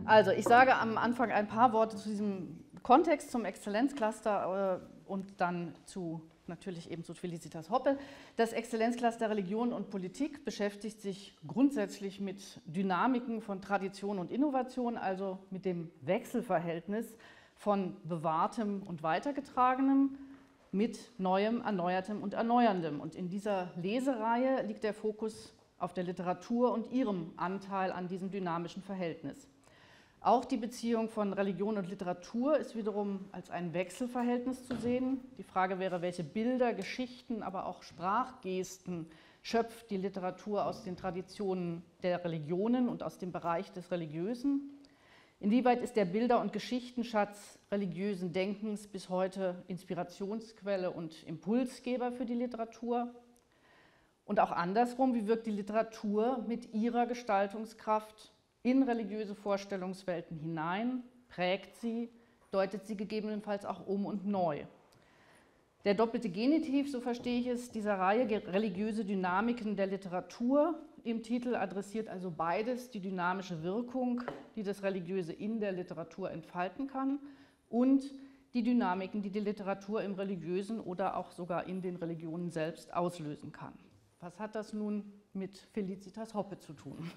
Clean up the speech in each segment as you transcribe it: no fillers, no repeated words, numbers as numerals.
Also, ich sage am Anfang ein paar Worte zu diesem Kontext, zum Exzellenzcluster und dann natürlich eben zu Felicitas Hoppe. Das Exzellenzcluster Religion und Politik beschäftigt sich grundsätzlich mit Dynamiken von Tradition und Innovation, also mit dem Wechselverhältnis von Bewahrtem und Weitergetragenem mit Neuem, Erneuertem und Erneuerndem. Und in dieser Lesereihe liegt der Fokus auf der Literatur und ihrem Anteil an diesem dynamischen Verhältnis. Auch die Beziehung von Religion und Literatur ist wiederum als ein Wechselverhältnis zu sehen. Die Frage wäre, welche Bilder, Geschichten, aber auch Sprachgesten schöpft die Literatur aus den Traditionen der Religionen und aus dem Bereich des Religiösen? Inwieweit ist der Bilder- und Geschichtenschatz religiösen Denkens bis heute Inspirationsquelle und Impulsgeber für die Literatur? Und auch andersrum, wie wirkt die Literatur mit ihrer Gestaltungskraft in religiöse Vorstellungswelten hinein, prägt sie, deutet sie gegebenenfalls auch um und neu. Der doppelte Genitiv, so verstehe ich es, dieser Reihe religiöse Dynamiken der Literatur im Titel adressiert also beides, die dynamische Wirkung, die das Religiöse in der Literatur entfalten kann und die Dynamiken, die die Literatur im Religiösen oder auch sogar in den Religionen selbst auslösen kann. Was hat das nun mit Felicitas Hoppe zu tun?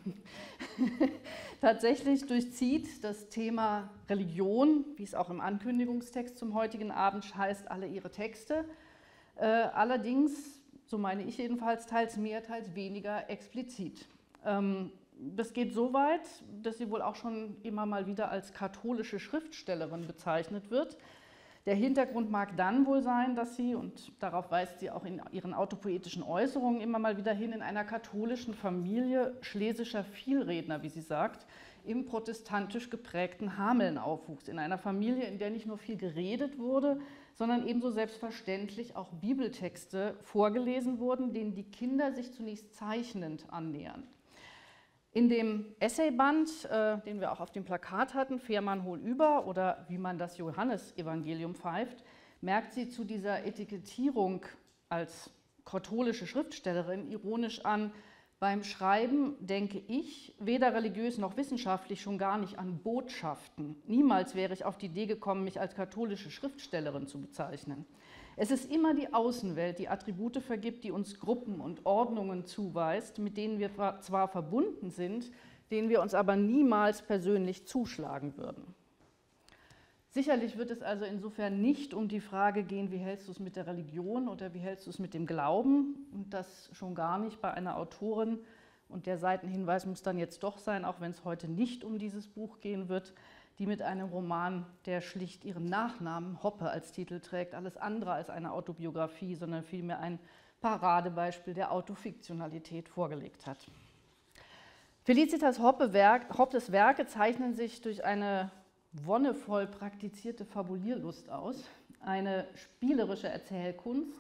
Tatsächlich durchzieht das Thema Religion, wie es auch im Ankündigungstext zum heutigen Abend heißt, alle ihre Texte. Allerdings, so meine ich jedenfalls, teils mehr, teils weniger explizit. Das geht so weit, dass sie wohl auch schon immer mal wieder als katholische Schriftstellerin bezeichnet wird. Der Hintergrund mag dann wohl sein, dass sie, und darauf weist sie auch in ihren autopoetischen Äußerungen immer mal wieder hin, in einer katholischen Familie schlesischer Vielredner, wie sie sagt, im protestantisch geprägten Hameln aufwuchs. In einer Familie, in der nicht nur viel geredet wurde, sondern ebenso selbstverständlich auch Bibeltexte vorgelesen wurden, denen die Kinder sich zunächst zeichnend annähern. In dem Essayband, den wir auch auf dem Plakat hatten, Fehrmann hol über oder wie man das Johannesevangelium pfeift, merkt sie zu dieser Etikettierung als katholische Schriftstellerin ironisch an: Beim Schreiben denke ich weder religiös noch wissenschaftlich, schon gar nicht an Botschaften. Niemals wäre ich auf die Idee gekommen, mich als katholische Schriftstellerin zu bezeichnen. Es ist immer die Außenwelt, die Attribute vergibt, die uns Gruppen und Ordnungen zuweist, mit denen wir zwar verbunden sind, denen wir uns aber niemals persönlich zuschlagen würden. Sicherlich wird es also insofern nicht um die Frage gehen, wie hältst du es mit der Religion oder wie hältst du es mit dem Glauben, und das schon gar nicht bei einer Autorin, und der Seitenhinweis muss dann jetzt doch sein, auch wenn es heute nicht um dieses Buch gehen wird, die mit einem Roman, der schlicht ihren Nachnamen Hoppe als Titel trägt, alles andere als eine Autobiografie, sondern vielmehr ein Paradebeispiel der Autofiktionalität vorgelegt hat. Felicitas Hoppes Werke zeichnen sich durch eine wonnevoll praktizierte Fabulierlust aus, eine spielerische Erzählkunst,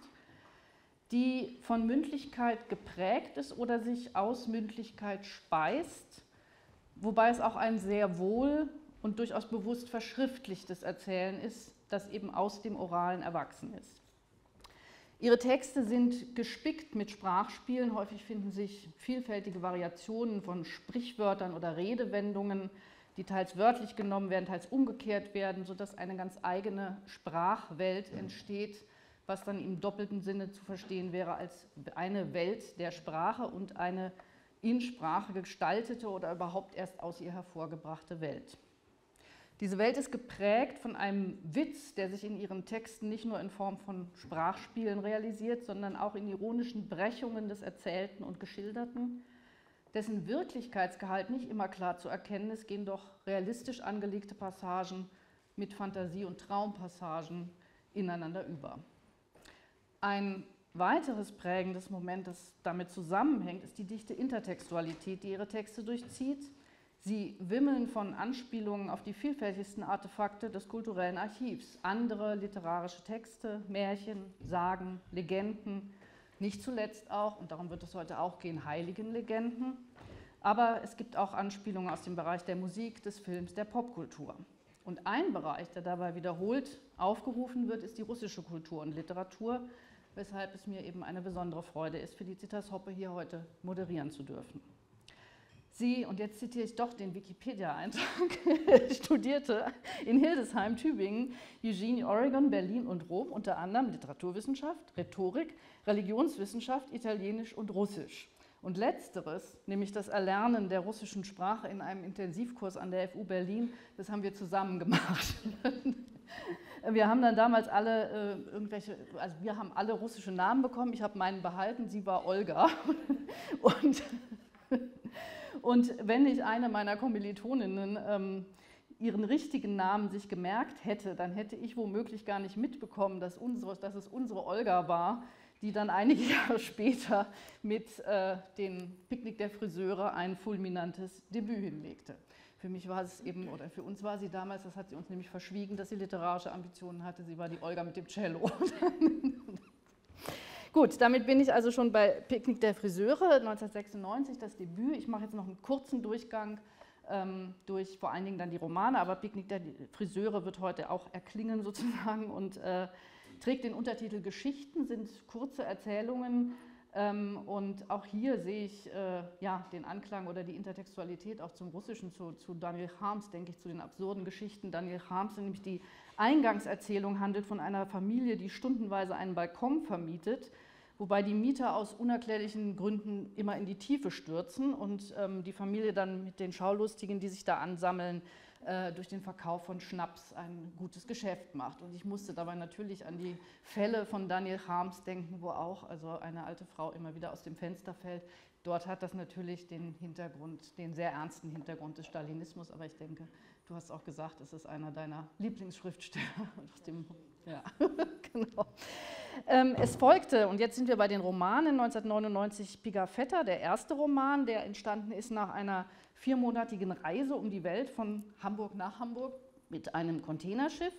die von Mündlichkeit geprägt ist oder sich aus Mündlichkeit speist, wobei es auch ein sehr wohl und durchaus bewusst verschriftlichtes Erzählen ist, das eben aus dem Oralen erwachsen ist. Ihre Texte sind gespickt mit Sprachspielen, häufig finden sich vielfältige Variationen von Sprichwörtern oder Redewendungen, die teils wörtlich genommen werden, teils umgekehrt werden, sodass eine ganz eigene Sprachwelt entsteht, was dann im doppelten Sinne zu verstehen wäre als eine Welt der Sprache und eine in Sprache gestaltete oder überhaupt erst aus ihr hervorgebrachte Welt. Diese Welt ist geprägt von einem Witz, der sich in ihren Texten nicht nur in Form von Sprachspielen realisiert, sondern auch in ironischen Brechungen des Erzählten und Geschilderten, dessen Wirklichkeitsgehalt nicht immer klar zu erkennen ist, gehen doch realistisch angelegte Passagen mit Fantasie- und Traumpassagen ineinander über. Ein weiteres prägendes Moment, das damit zusammenhängt, ist die dichte Intertextualität, die ihre Texte durchzieht. Sie wimmeln von Anspielungen auf die vielfältigsten Artefakte des kulturellen Archivs, andere literarische Texte, Märchen, Sagen, Legenden, nicht zuletzt auch, und darum wird es heute auch gehen, Heiligenlegenden, aber es gibt auch Anspielungen aus dem Bereich der Musik, des Films, der Popkultur. Und ein Bereich, der dabei wiederholt aufgerufen wird, ist die russische Kultur und Literatur, weshalb es mir eben eine besondere Freude ist, Felicitas Hoppe hier heute moderieren zu dürfen. Sie, und jetzt zitiere ich doch den Wikipedia-Eintrag, studierte in Hildesheim, Tübingen, Eugene, Oregon, Berlin und Rom unter anderem Literaturwissenschaft, Rhetorik, Religionswissenschaft, Italienisch und Russisch. Und letzteres, nämlich das Erlernen der russischen Sprache in einem Intensivkurs an der FU Berlin, das haben wir zusammen gemacht. Wir haben dann damals alle wir haben alle russische Namen bekommen. Ich habe meinen behalten, sie war Olga. Und wenn nicht eine meiner Kommilitoninnen ihren richtigen Namen sich gemerkt hätte, dann hätte ich womöglich gar nicht mitbekommen, dass es unsere Olga war, die dann einige Jahre später mit dem Picknick der Friseure ein fulminantes Debüt hinlegte. Für mich war es eben, oder für uns war sie damals, das hat sie uns nämlich verschwiegen, dass sie literarische Ambitionen hatte, sie war die Olga mit dem Cello. Gut, damit bin ich also schon bei Picknick der Friseure, 1996 das Debüt. Ich mache jetzt noch einen kurzen Durchgang durch vor allen Dingen dann die Romane, aber Picknick der Friseure wird heute auch erklingen sozusagen und trägt den Untertitel Geschichten, sind kurze Erzählungen und auch hier sehe ich den Anklang oder die Intertextualität auch zum Russischen, zu Daniel Harms, denke ich, zu den absurden Geschichten. Daniel Harms, nämlich die Eingangserzählung, handelt von einer Familie, die stundenweise einen Balkon vermietet, wobei die Mieter aus unerklärlichen Gründen immer in die Tiefe stürzen und die Familie dann mit den Schaulustigen, die sich da ansammeln, durch den Verkauf von Schnaps ein gutes Geschäft macht. Und ich musste dabei natürlich an die Fälle von Daniel Harms denken, wo auch also eine alte Frau immer wieder aus dem Fenster fällt. Dort hat das natürlich den Hintergrund, den sehr ernsten Hintergrund des Stalinismus, aber ich denke, du hast auch gesagt, es ist einer deiner Lieblingsschriftsteller aus dem, ja, genau. Es folgte, und jetzt sind wir bei den Romanen, 1999 Pigafetta, der erste Roman, der entstanden ist nach einer 4-monatigen Reise um die Welt von Hamburg nach Hamburg mit einem Containerschiff.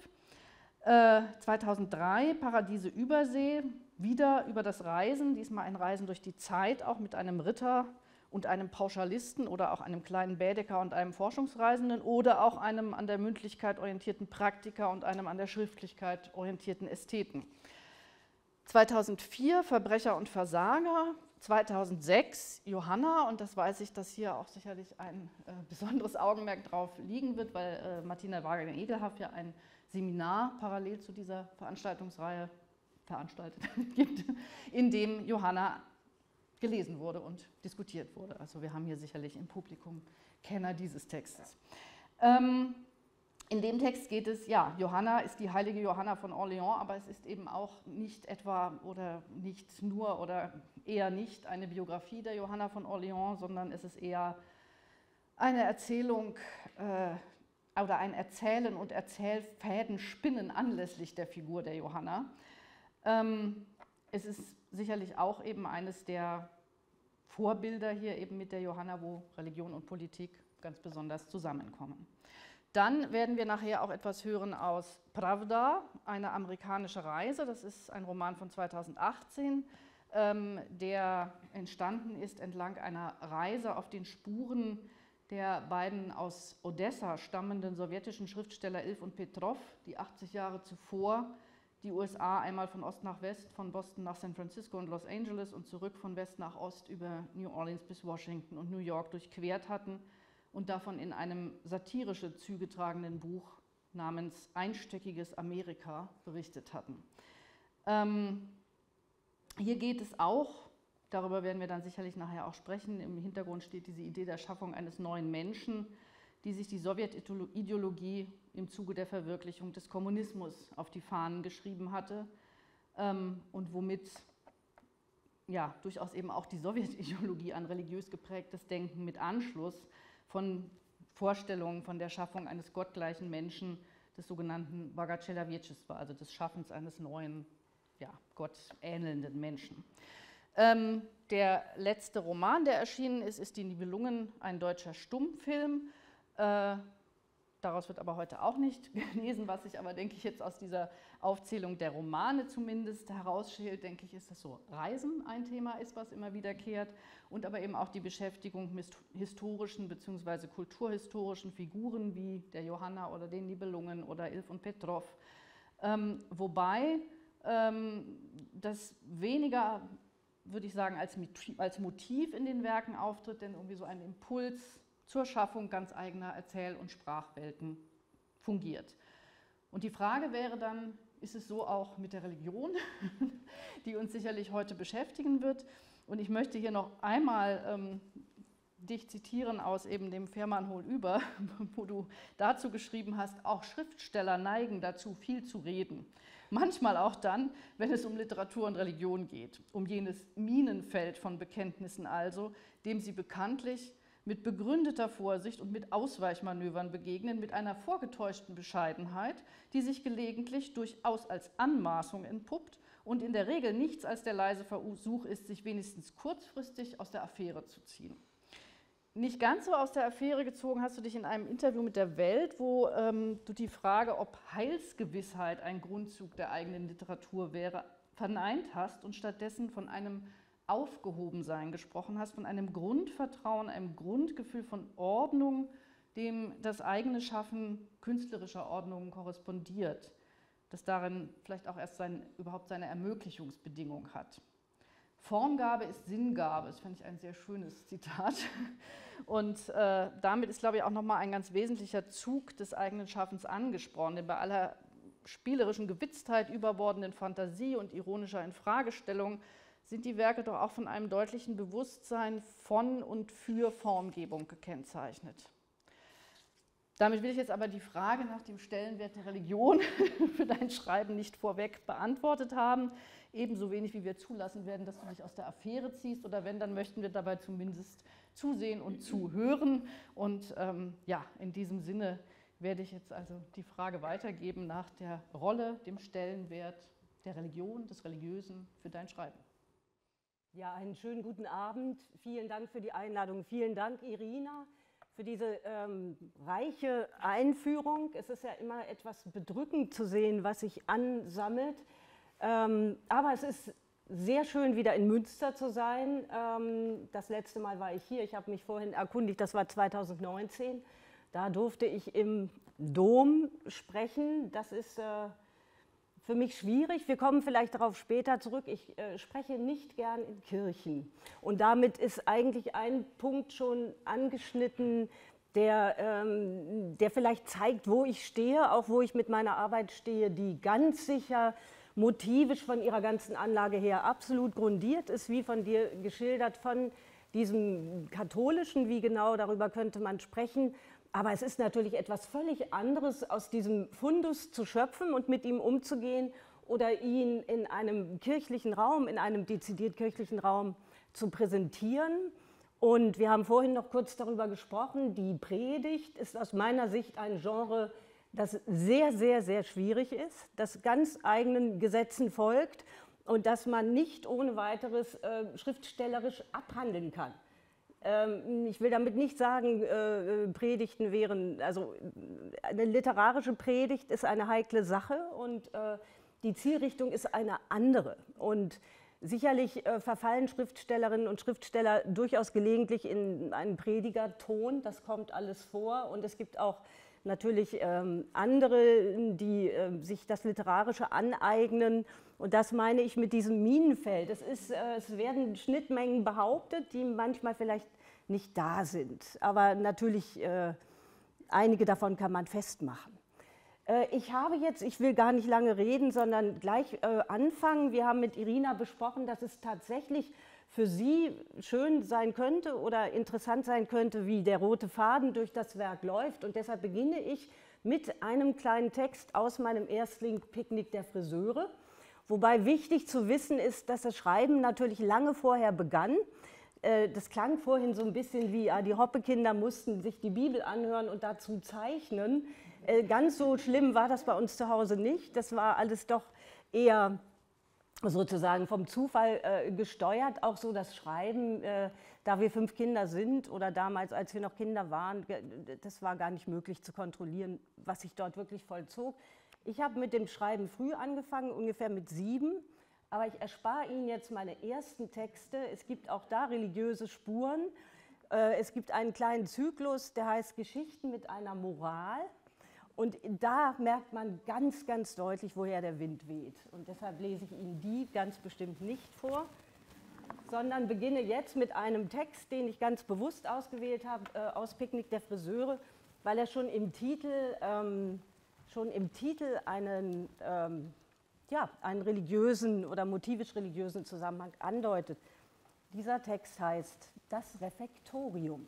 2003 Paradiese Übersee, wieder über das Reisen, diesmal ein Reisen durch die Zeit, auch mit einem Ritter und einem Pauschalisten oder auch einem kleinen Baedeker und einem Forschungsreisenden oder auch einem an der Mündlichkeit orientierten Praktiker und einem an der Schriftlichkeit orientierten Ästheten. 2004 Verbrecher und Versager, 2006 Johanna, und das weiß ich, dass hier auch sicherlich ein besonderes Augenmerk drauf liegen wird, weil Martina Wagner-Egelhaf ja ein Seminar parallel zu dieser Veranstaltungsreihe veranstaltet gibt, in dem Johanna gelesen wurde und diskutiert wurde. Also wir haben hier sicherlich im Publikum Kenner dieses Textes. In dem Text geht es, ja, Johanna ist die heilige Johanna von Orleans, aber es ist eben auch nicht etwa oder nicht nur oder eher nicht eine Biografie der Johanna von Orleans, sondern es ist eher eine Erzählung oder ein Erzählen und Erzählfäden spinnen anlässlich der Figur der Johanna. Es ist sicherlich auch eben eines der Vorbilder hier eben mit der Johanna, wo Religion und Politik ganz besonders zusammenkommen. Dann werden wir nachher auch etwas hören aus Pravda, eine amerikanische Reise. Das ist ein Roman von 2018, der entstanden ist entlang einer Reise auf den Spuren der beiden aus Odessa stammenden sowjetischen Schriftsteller Ilf und Petrov, die 80 Jahre zuvor die USA einmal von Ost nach West, von Boston nach San Francisco und Los Angeles und zurück von West nach Ost über New Orleans bis Washington und New York durchquert hatten und davon in einem satirische Züge tragenden Buch namens Einstöckiges Amerika berichtet hatten. Hier geht es auch, darüber werden wir dann sicherlich nachher auch sprechen, im Hintergrund steht diese Idee der Schaffung eines neuen Menschen, die sich die Sowjetideologie im Zuge der Verwirklichung des Kommunismus auf die Fahnen geschrieben hatte und womit ja, durchaus eben auch die Sowjetideologie an religiös geprägtes Denken mit Anschluss von Vorstellungen von der Schaffung eines gottgleichen Menschen, des sogenannten Bogatschilavieches war, also des Schaffens eines neuen, ja, gottähnelnden Menschen. Der letzte Roman, der erschienen ist, ist Die Nibelungen, ein deutscher Stummfilm. Daraus wird aber heute auch nicht gelesen, was sich aber, denke ich, jetzt aus dieser Aufzählung der Romane zumindest herausschält, denke ich, ist, dass so Reisen ein Thema ist, was immer wiederkehrt und aber eben auch die Beschäftigung mit historischen bzw. kulturhistorischen Figuren wie der Johanna oder den Nibelungen oder Ilf und Petrov, wobei das weniger würde ich sagen, als Motiv in den Werken auftritt, denn irgendwie so ein Impuls zur Schaffung ganz eigener Erzähl- und Sprachwelten fungiert. Und die Frage wäre dann, ist es so auch mit der Religion, die uns sicherlich heute beschäftigen wird? Und ich möchte hier noch einmal dich zitieren aus eben dem Fährmann Hol über, wo du dazu geschrieben hast, auch Schriftsteller neigen dazu, viel zu reden. Manchmal auch dann, wenn es um Literatur und Religion geht, um jenes Minenfeld von Bekenntnissen also, dem sie bekanntlich mit begründeter Vorsicht und mit Ausweichmanövern begegnen, mit einer vorgetäuschten Bescheidenheit, die sich gelegentlich durchaus als Anmaßung entpuppt und in der Regel nichts als der leise Versuch ist, sich wenigstens kurzfristig aus der Affäre zu ziehen. Nicht ganz so aus der Affäre gezogen hast du dich in einem Interview mit der Welt, wo du die Frage, ob Heilsgewissheit ein Grundzug der eigenen Literatur wäre, verneint hast und stattdessen von einem Aufgehobensein gesprochen hast, von einem Grundvertrauen, einem Grundgefühl von Ordnung, dem das eigene Schaffen künstlerischer Ordnungen korrespondiert, das darin vielleicht auch erst überhaupt seine Ermöglichungsbedingung hat. Formgabe ist Sinngabe, das fand ich ein sehr schönes Zitat. Und damit ist, glaube ich, auch nochmal ein ganz wesentlicher Zug des eigenen Schaffens angesprochen, denn bei aller spielerischen Gewitztheit, überbordenden Fantasie und ironischer Infragestellung sind die Werke doch auch von einem deutlichen Bewusstsein von und für Formgebung gekennzeichnet. Damit will ich jetzt aber die Frage nach dem Stellenwert der Religion für dein Schreiben nicht vorweg beantwortet haben, ebenso wenig wie wir zulassen werden, dass du dich aus der Affäre ziehst, oder wenn, dann möchten wir dabei zumindest zusehen und zuhören. Und ja, in diesem Sinne werde ich jetzt also die Frage weitergeben nach der Rolle, dem Stellenwert der Religion, des Religiösen für dein Schreiben. Ja, einen schönen guten Abend. Vielen Dank für die Einladung. Vielen Dank, Irina, für diese reiche Einführung. Es ist ja immer etwas bedrückend zu sehen, was sich ansammelt. Aber es ist sehr schön, wieder in Münster zu sein. Das letzte Mal war ich hier. Ich habe mich vorhin erkundigt, das war 2019. Da durfte ich im Dom sprechen. Das ist für mich schwierig. Wir kommen vielleicht darauf später zurück. Ich spreche nicht gern in Kirchen. Und damit ist eigentlich ein Punkt schon angeschnitten, der vielleicht zeigt, wo ich stehe, auch wo ich mit meiner Arbeit stehe, die ganz sicher motivisch von ihrer ganzen Anlage her absolut grundiert ist, wie von dir geschildert, von diesem katholischen, wie genau, darüber könnte man sprechen. Aber es ist natürlich etwas völlig anderes, aus diesem Fundus zu schöpfen und mit ihm umzugehen oder ihn in einem kirchlichen Raum, in einem dezidiert kirchlichen Raum zu präsentieren. Und wir haben vorhin noch kurz darüber gesprochen, die Predigt ist aus meiner Sicht ein Genre, das sehr, sehr, sehr schwierig ist, das ganz eigenen Gesetzen folgt und das man nicht ohne weiteres schriftstellerisch abhandeln kann. Ich will damit nicht sagen, Predigten wären, also eine literarische Predigt ist eine heikle Sache und die Zielrichtung ist eine andere. Und sicherlich verfallen Schriftstellerinnen und Schriftsteller durchaus gelegentlich in einen Predigerton, das kommt alles vor. Und es gibt auch natürlich andere, die sich das Literarische aneignen. Und das meine ich mit diesem Minenfeld. Es werden Schnittmengen behauptet, die manchmal vielleicht nicht da sind. Aber natürlich, einige davon kann man festmachen. Ich will gar nicht lange reden, sondern gleich anfangen. Wir haben mit Irina besprochen, dass es tatsächlich für sie schön sein könnte oder interessant sein könnte, wie der rote Faden durch das Werk läuft. Und deshalb beginne ich mit einem kleinen Text aus meinem Erstling Picknick der Friseure. Wobei wichtig zu wissen ist, dass das Schreiben natürlich lange vorher begann. Das klang vorhin so ein bisschen wie, die Hoppe-Kinder mussten sich die Bibel anhören und dazu zeichnen. Ganz so schlimm war das bei uns zu Hause nicht. Das war alles doch eher sozusagen vom Zufall gesteuert, auch so das Schreiben, da wir 5 Kinder sind oder damals, als wir noch Kinder waren, das war gar nicht möglich zu kontrollieren, was sich dort wirklich vollzog. Ich habe mit dem Schreiben früh angefangen, ungefähr mit 7, aber ich erspare Ihnen jetzt meine ersten Texte. Es gibt auch da religiöse Spuren. Es gibt einen kleinen Zyklus, der heißt Geschichten mit einer Moral. Und da merkt man ganz, ganz deutlich, woher der Wind weht. Und deshalb lese ich Ihnen die ganz bestimmt nicht vor, sondern beginne jetzt mit einem Text, den ich ganz bewusst ausgewählt habe, aus Picknick der Friseure, weil er schon im Titel einen religiösen oder motivisch-religiösen Zusammenhang andeutet. Dieser Text heißt Das Refektorium.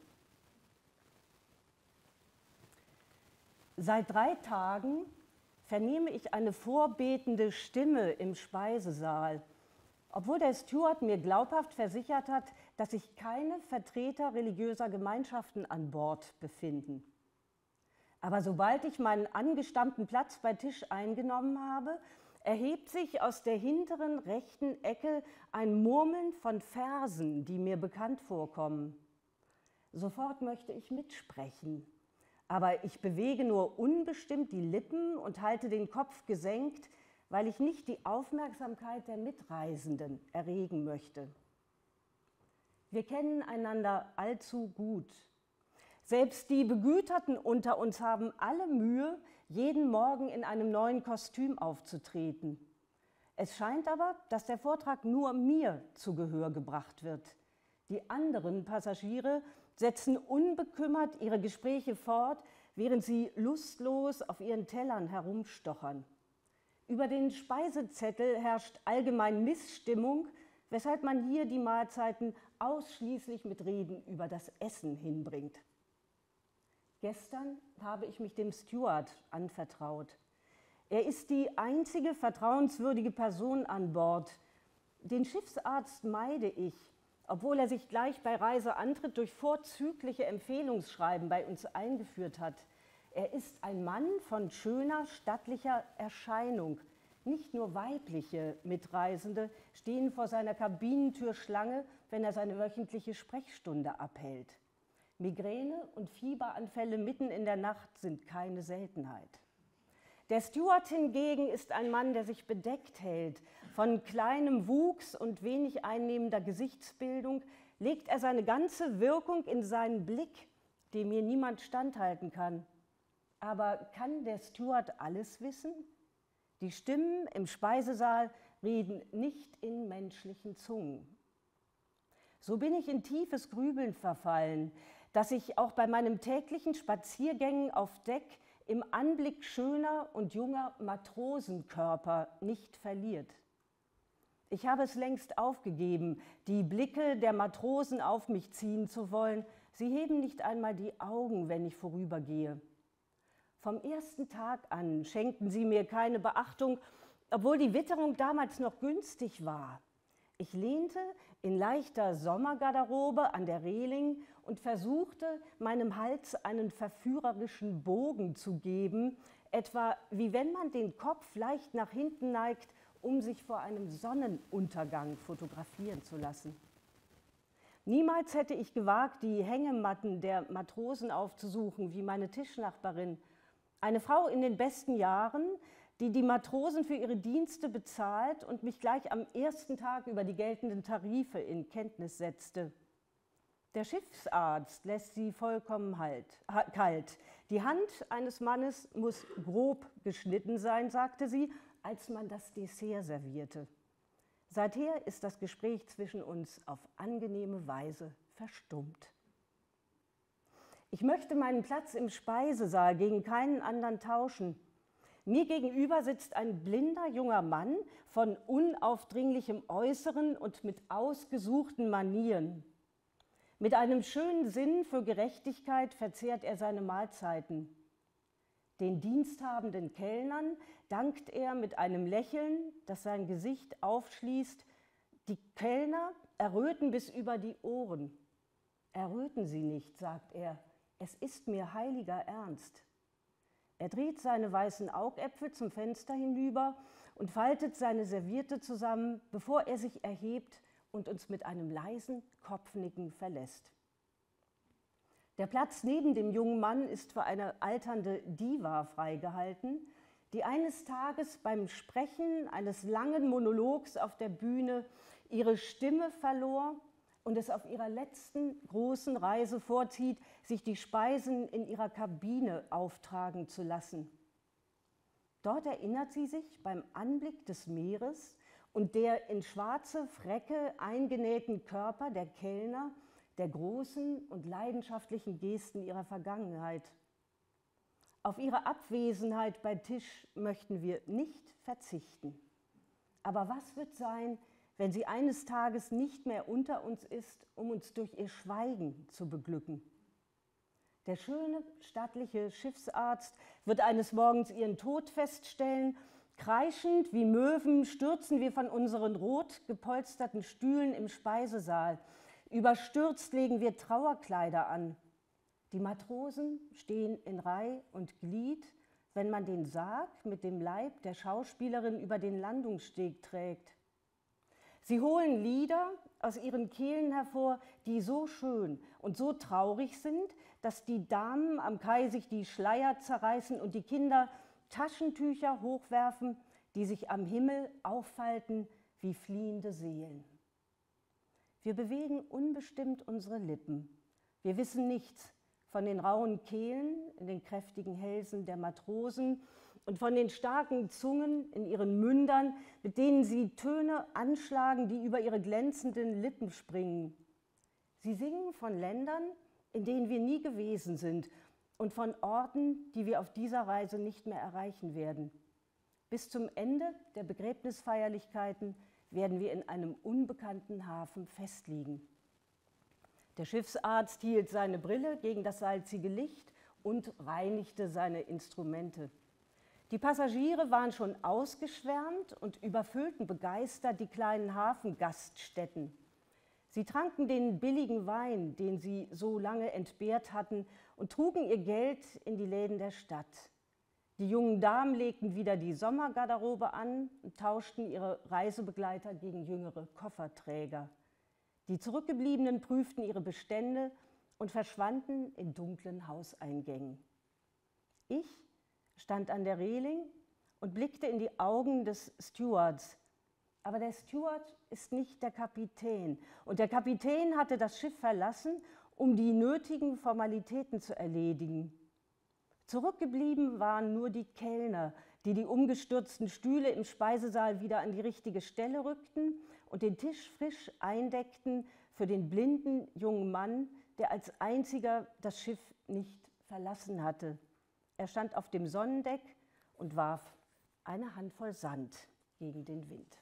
Seit 3 Tagen vernehme ich eine vorbetende Stimme im Speisesaal, obwohl der Steward mir glaubhaft versichert hat, dass sich keine Vertreter religiöser Gemeinschaften an Bord befinden. Aber sobald ich meinen angestammten Platz bei Tisch eingenommen habe, erhebt sich aus der hinteren rechten Ecke ein Murmeln von Versen, die mir bekannt vorkommen. Sofort möchte ich mitsprechen, aber ich bewege nur unbestimmt die Lippen und halte den Kopf gesenkt, weil ich nicht die Aufmerksamkeit der Mitreisenden erregen möchte. Wir kennen einander allzu gut. Selbst die Begüterten unter uns haben alle Mühe, jeden Morgen in einem neuen Kostüm aufzutreten. Es scheint aber, dass der Vortrag nur mir zu Gehör gebracht wird. Die anderen Passagiere setzen unbekümmert ihre Gespräche fort, während sie lustlos auf ihren Tellern herumstochern. Über den Speisezettel herrscht allgemein Missstimmung, weshalb man hier die Mahlzeiten ausschließlich mit Reden über das Essen hinbringt. Gestern habe ich mich dem Steward anvertraut. Er ist die einzige vertrauenswürdige Person an Bord. Den Schiffsarzt meide ich, obwohl er sich gleich bei Reiseantritt durch vorzügliche Empfehlungsschreiben bei uns eingeführt hat. Er ist ein Mann von schöner, stattlicher Erscheinung. Nicht nur weibliche Mitreisende stehen vor seiner Kabinentür Schlange, wenn er seine wöchentliche Sprechstunde abhält. Migräne und Fieberanfälle mitten in der Nacht sind keine Seltenheit. Der Steward hingegen ist ein Mann, der sich bedeckt hält. Von kleinem Wuchs und wenig einnehmender Gesichtsbildung legt er seine ganze Wirkung in seinen Blick, dem mir niemand standhalten kann. Aber kann der Steward alles wissen? Die Stimmen im Speisesaal reden nicht in menschlichen Zungen. So bin ich in tiefes Grübeln verfallen, das sich auch bei meinen täglichen Spaziergängen auf Deck im Anblick schöner und junger Matrosenkörper nicht verliert. Ich habe es längst aufgegeben, die Blicke der Matrosen auf mich ziehen zu wollen. Sie heben nicht einmal die Augen, wenn ich vorübergehe. Vom ersten Tag an schenkten sie mir keine Beachtung, obwohl die Witterung damals noch günstig war. Ich lehnte in leichter Sommergarderobe an der Reling und versuchte, meinem Hals einen verführerischen Bogen zu geben, etwa wie wenn man den Kopf leicht nach hinten neigt, um sich vor einem Sonnenuntergang fotografieren zu lassen. Niemals hätte ich gewagt, die Hängematten der Matrosen aufzusuchen, wie meine Tischnachbarin, eine Frau in den besten Jahren, die die Matrosen für ihre Dienste bezahlt und mich gleich am ersten Tag über die geltenden Tarife in Kenntnis setzte. Der Schiffsarzt lässt sie vollkommen kalt. Die Hand eines Mannes muss grob geschnitten sein, sagte sie, als man das Dessert servierte. Seither ist das Gespräch zwischen uns auf angenehme Weise verstummt. Ich möchte meinen Platz im Speisesaal gegen keinen anderen tauschen. Mir gegenüber sitzt ein blinder junger Mann von unaufdringlichem Äußeren und mit ausgesuchten Manieren. Mit einem schönen Sinn für Gerechtigkeit verzehrt er seine Mahlzeiten. Den diensthabenden Kellnern dankt er mit einem Lächeln, das sein Gesicht aufschließt. Die Kellner erröten bis über die Ohren. Erröten Sie nicht, sagt er, es ist mir heiliger Ernst. Er dreht seine weißen Augäpfel zum Fenster hinüber und faltet seine Serviette zusammen, bevor er sich erhebt und uns mit einem leisen Kopfnicken verlässt. Der Platz neben dem jungen Mann ist für eine alternde Diva freigehalten, die eines Tages beim Sprechen eines langen Monologs auf der Bühne ihre Stimme verlor und es auf ihrer letzten großen Reise vorzieht, sich die Speisen in ihrer Kabine auftragen zu lassen. Dort erinnert sie sich beim Anblick des Meeres und der in schwarze Fräcke eingenähten Körper der Kellner, der großen und leidenschaftlichen Gesten ihrer Vergangenheit. Auf ihre Abwesenheit bei Tisch möchten wir nicht verzichten. Aber was wird sein, wenn sie eines Tages nicht mehr unter uns ist, um uns durch ihr Schweigen zu beglücken? Der schöne, stattliche Schiffsarzt wird eines Morgens ihren Tod feststellen. Kreischend wie Möwen stürzen wir von unseren rot gepolsterten Stühlen im Speisesaal. Überstürzt legen wir Trauerkleider an. Die Matrosen stehen in Reih und Glied, wenn man den Sarg mit dem Leib der Schauspielerin über den Landungssteg trägt. Sie holen Lieder aus ihren Kehlen hervor, die so schön und so traurig sind, dass die Damen am Kai sich die Schleier zerreißen und die Kinder Taschentücher hochwerfen, die sich am Himmel auffalten wie fliehende Seelen. Wir bewegen unbestimmt unsere Lippen. Wir wissen nichts von den rauen Kehlen in den kräftigen Hälsen der Matrosen und von den starken Zungen in ihren Mündern, mit denen sie Töne anschlagen, die über ihre glänzenden Lippen springen. Sie singen von Ländern, in denen wir nie gewesen sind und von Orten, die wir auf dieser Reise nicht mehr erreichen werden. Bis zum Ende der Begräbnisfeierlichkeiten werden wir in einem unbekannten Hafen festliegen. Der Schiffsarzt hielt seine Brille gegen das salzige Licht und reinigte seine Instrumente. Die Passagiere waren schon ausgeschwärmt und überfüllten begeistert die kleinen Hafengaststätten. Sie tranken den billigen Wein, den sie so lange entbehrt hatten, und trugen ihr Geld in die Läden der Stadt. Die jungen Damen legten wieder die Sommergarderobe an und tauschten ihre Reisebegleiter gegen jüngere Kofferträger. Die Zurückgebliebenen prüften ihre Bestände und verschwanden in dunklen Hauseingängen. Ich stand an der Reling und blickte in die Augen des Stewards. Aber der Steward ist nicht der Kapitän. Und der Kapitän hatte das Schiff verlassen, um die nötigen Formalitäten zu erledigen. Zurückgeblieben waren nur die Kellner, die die umgestürzten Stühle im Speisesaal wieder an die richtige Stelle rückten und den Tisch frisch eindeckten für den blinden jungen Mann, der als einziger das Schiff nicht verlassen hatte. Er stand auf dem Sonnendeck und warf eine Handvoll Sand gegen den Wind.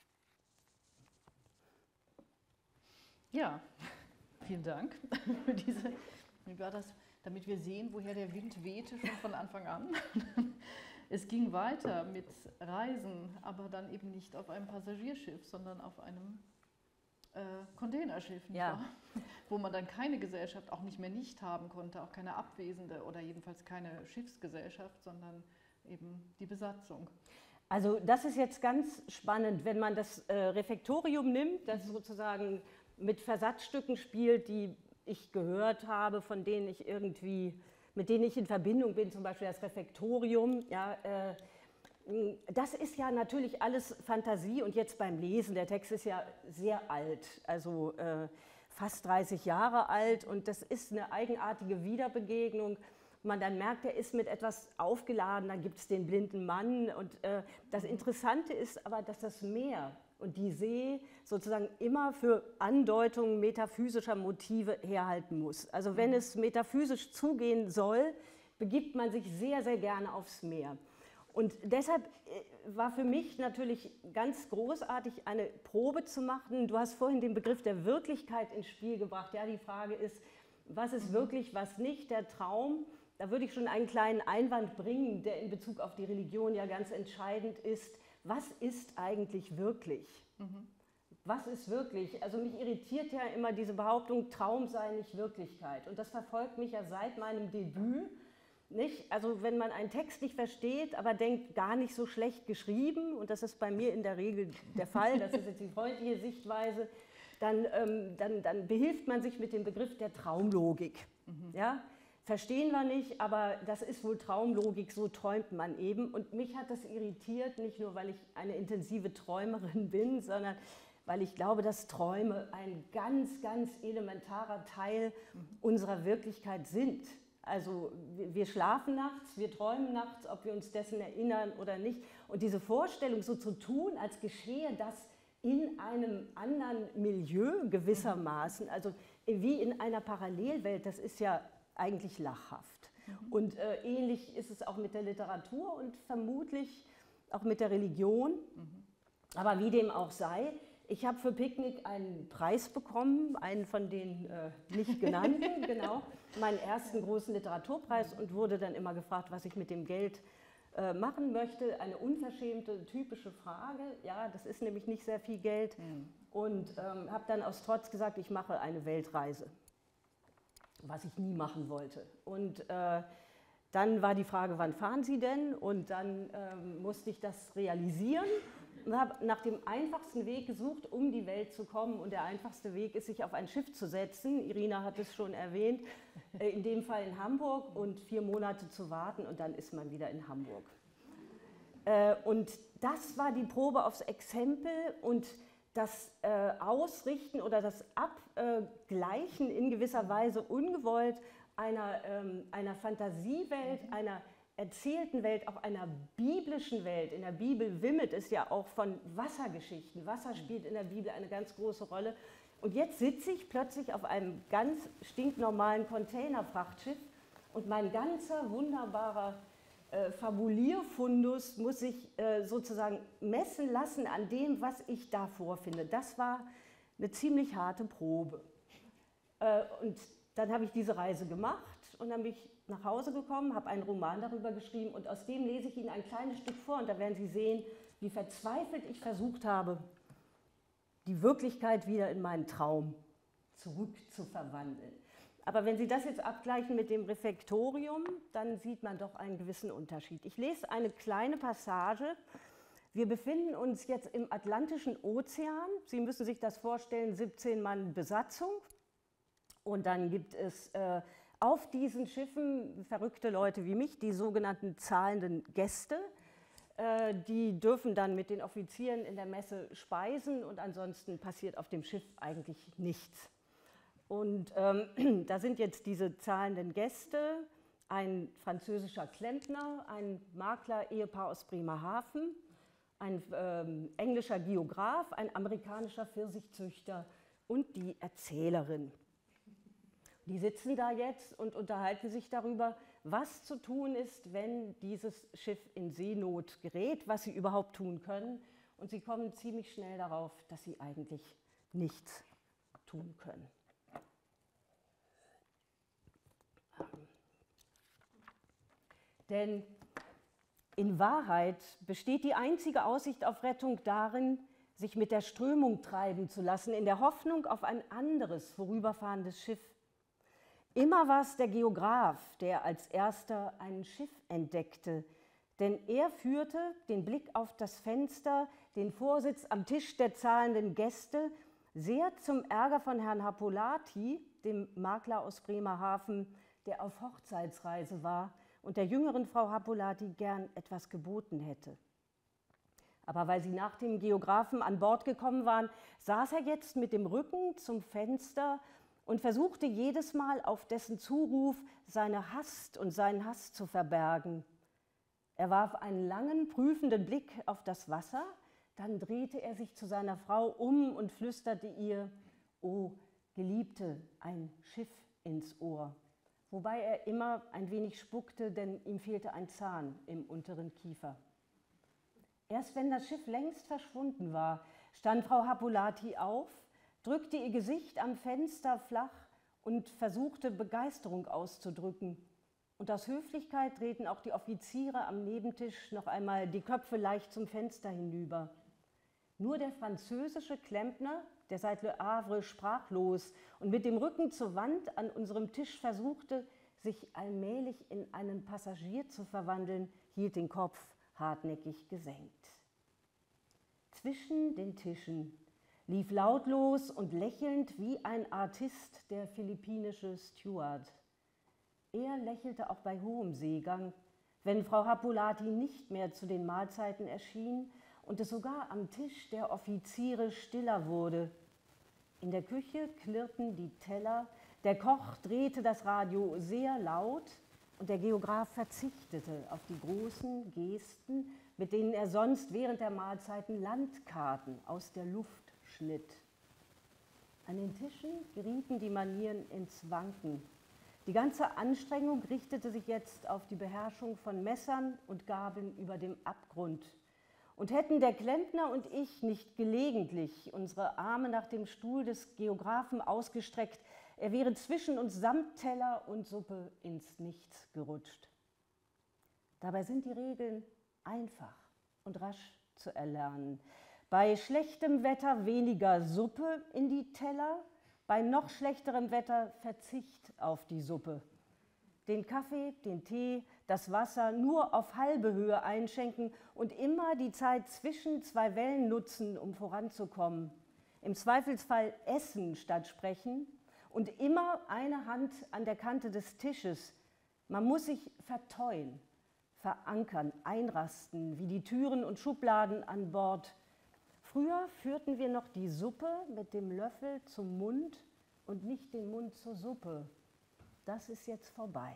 Ja, vielen Dank für diese, wie war das, damit wir sehen, woher der Wind wehte, schon von Anfang an. Es ging weiter mit Reisen, aber dann eben nicht auf einem Passagierschiff, sondern auf einem Containerschiff, nicht wahr? Wo man dann keine Gesellschaft auch nicht mehr nicht haben konnte, auch keine abwesende oder jedenfalls keine Schiffsgesellschaft, sondern eben die Besatzung. Also das ist jetzt ganz spannend, wenn man das Refektorium nimmt, das sozusagen mit Versatzstücken spielt, die ich gehört habe, von denen ich irgendwie, mit denen ich in Verbindung bin, zum Beispiel das Refektorium. Ja, das ist ja natürlich alles Fantasie und jetzt beim Lesen, der Text ist ja sehr alt, also fast 30 Jahre alt und das ist eine eigenartige Wiederbegegnung. Man dann merkt, er ist mit etwas aufgeladen, dann gibt es den blinden Mann und das Interessante ist aber, dass das Meer und die See sozusagen immer für Andeutungen metaphysischer Motive herhalten muss. Also wenn es metaphysisch zugehen soll, begibt man sich sehr, sehr gerne aufs Meer. Und deshalb war für mich natürlich ganz großartig, eine Probe zu machen. Du hast vorhin den Begriff der Wirklichkeit ins Spiel gebracht. Ja, die Frage ist, was ist wirklich, was nicht, der Traum. Da würde ich schon einen kleinen Einwand bringen, der in Bezug auf die Religion ja ganz entscheidend ist. Was ist eigentlich wirklich? Was ist wirklich? Also mich irritiert ja immer diese Behauptung, Traum sei nicht Wirklichkeit. Und das verfolgt mich ja seit meinem Debüt. Nicht? Also wenn man einen Text nicht versteht, aber denkt, gar nicht so schlecht geschrieben, und das ist bei mir in der Regel der Fall, das ist jetzt die freundliche Sichtweise, dann behilft man sich mit dem Begriff der Traumlogik. Ja? Verstehen wir nicht, aber das ist wohl Traumlogik, so träumt man eben. Und mich hat das irritiert, nicht nur, weil ich eine intensive Träumerin bin, sondern weil ich glaube, dass Träume ein ganz, ganz elementarer Teil unserer Wirklichkeit sind. Also wir schlafen nachts, wir träumen nachts, ob wir uns dessen erinnern oder nicht. Und diese Vorstellung, so zu tun, als geschehe das in einem anderen Milieu gewissermaßen, also wie in einer Parallelwelt, das ist ja eigentlich lachhaft. Und ähnlich ist es auch mit der Literatur und vermutlich auch mit der Religion. Aber wie dem auch sei, ich habe für Picknick einen Preis bekommen, einen von den nicht genannten, genau, meinen ersten großen Literaturpreis, und wurde dann immer gefragt, was ich mit dem Geld machen möchte. Eine unverschämte, typische Frage. Ja, das ist nämlich nicht sehr viel Geld. Und habe dann aus Trotz gesagt, ich mache eine Weltreise, was ich nie machen wollte. Und dann war die Frage, wann fahren Sie denn? Und dann musste ich das realisieren und habe nach dem einfachsten Weg gesucht, um die Welt zu kommen. Und der einfachste Weg ist, sich auf ein Schiff zu setzen. Irina hat es schon erwähnt, in dem Fall in Hamburg, und 4 Monate zu warten, und dann ist man wieder in Hamburg. Und das war die Probe aufs Exempel und das Ausrichten oder das Abgleichen in gewisser Weise ungewollt einer Fantasiewelt, einer erzählten Welt, auch einer biblischen Welt. In der Bibel wimmelt es ja auch von Wassergeschichten. Wasser spielt in der Bibel eine ganz große Rolle. Und jetzt sitze ich plötzlich auf einem ganz stinknormalen Containerfrachtschiff und mein ganzer wunderbarer Fabulierfundus muss sich sozusagen messen lassen an dem, was ich da vorfinde. Das war eine ziemlich harte Probe. Und dann habe ich diese Reise gemacht und dann bin ich nach Hause gekommen, habe einen Roman darüber geschrieben, und aus dem lese ich Ihnen ein kleines Stück vor, und da werden Sie sehen, wie verzweifelt ich versucht habe, die Wirklichkeit wieder in meinen Traum zurückzuverwandeln. Aber wenn Sie das jetzt abgleichen mit dem Refektorium, dann sieht man doch einen gewissen Unterschied. Ich lese eine kleine Passage. Wir befinden uns jetzt im Atlantischen Ozean. Sie müssen sich das vorstellen, 17 Mann Besatzung. Und dann gibt es auf diesen Schiffen verrückte Leute wie mich, die sogenannten zahlenden Gäste. Die dürfen dann mit den Offizieren in der Messe speisen, und ansonsten passiert auf dem Schiff eigentlich nichts. Und da sind jetzt diese zahlenden Gäste, ein französischer Klempner, ein Makler-Ehepaar aus Bremerhaven, ein englischer Geograf, ein amerikanischer Pfirsichzüchter und die Erzählerin. Die sitzen da jetzt und unterhalten sich darüber, was zu tun ist, wenn dieses Schiff in Seenot gerät, was sie überhaupt tun können. Und sie kommen ziemlich schnell darauf, dass sie eigentlich nichts tun können. Denn in Wahrheit besteht die einzige Aussicht auf Rettung darin, sich mit der Strömung treiben zu lassen, in der Hoffnung auf ein anderes vorüberfahrendes Schiff. Immer war es der Geograf, der als erster ein Schiff entdeckte, denn er führte den Blick auf das Fenster, den Vorsitz am Tisch der zahlenden Gäste, sehr zum Ärger von Herrn Happolati, dem Makler aus Bremerhaven, der auf Hochzeitsreise war und der jüngeren Frau Happolati gern etwas geboten hätte. Aber weil sie nach dem Geografen an Bord gekommen waren, saß er jetzt mit dem Rücken zum Fenster und versuchte jedes Mal auf dessen Zuruf seine Hast und seinen Hass zu verbergen. Er warf einen langen, prüfenden Blick auf das Wasser, dann drehte er sich zu seiner Frau um und flüsterte ihr: »O Geliebte, ein Schiff ins Ohr«, wobei er immer ein wenig spuckte, denn ihm fehlte ein Zahn im unteren Kiefer. Erst wenn das Schiff längst verschwunden war, stand Frau Happolati auf, drückte ihr Gesicht am Fenster flach und versuchte Begeisterung auszudrücken. Und aus Höflichkeit drehten auch die Offiziere am Nebentisch noch einmal die Köpfe leicht zum Fenster hinüber. Nur der französische Klempner, der seit Le Havre sprachlos und mit dem Rücken zur Wand an unserem Tisch versuchte, sich allmählich in einen Passagier zu verwandeln, hielt den Kopf hartnäckig gesenkt. Zwischen den Tischen lief lautlos und lächelnd wie ein Artist der philippinische Steward. Er lächelte auch bei hohem Seegang, wenn Frau Happolati nicht mehr zu den Mahlzeiten erschien und es sogar am Tisch der Offiziere stiller wurde. In der Küche klirrten die Teller, Der Koch drehte das Radio sehr laut und der Geograf verzichtete auf die großen Gesten, mit denen er sonst während der Mahlzeiten Landkarten aus der Luft schnitt. An den Tischen gerieten die Manieren ins Wanken. Die ganze Anstrengung richtete sich jetzt auf die Beherrschung von Messern und Gabeln über dem Abgrund. Und hätten der Klempner und ich nicht gelegentlich unsere Arme nach dem Stuhl des Geografen ausgestreckt, er wäre zwischen uns samt Teller und Suppe ins Nichts gerutscht. Dabei sind die Regeln einfach und rasch zu erlernen. Bei schlechtem Wetter weniger Suppe in die Teller, bei noch schlechterem Wetter Verzicht auf die Suppe. Den Kaffee, den Tee, das Wasser nur auf halbe Höhe einschenken und immer die Zeit zwischen zwei Wellen nutzen, um voranzukommen. Im Zweifelsfall essen statt sprechen und immer eine Hand an der Kante des Tisches. Man muss sich verteuen, verankern, einrasten, wie die Türen und Schubladen an Bord. Früher führten wir noch die Suppe mit dem Löffel zum Mund und nicht den Mund zur Suppe. Das ist jetzt vorbei.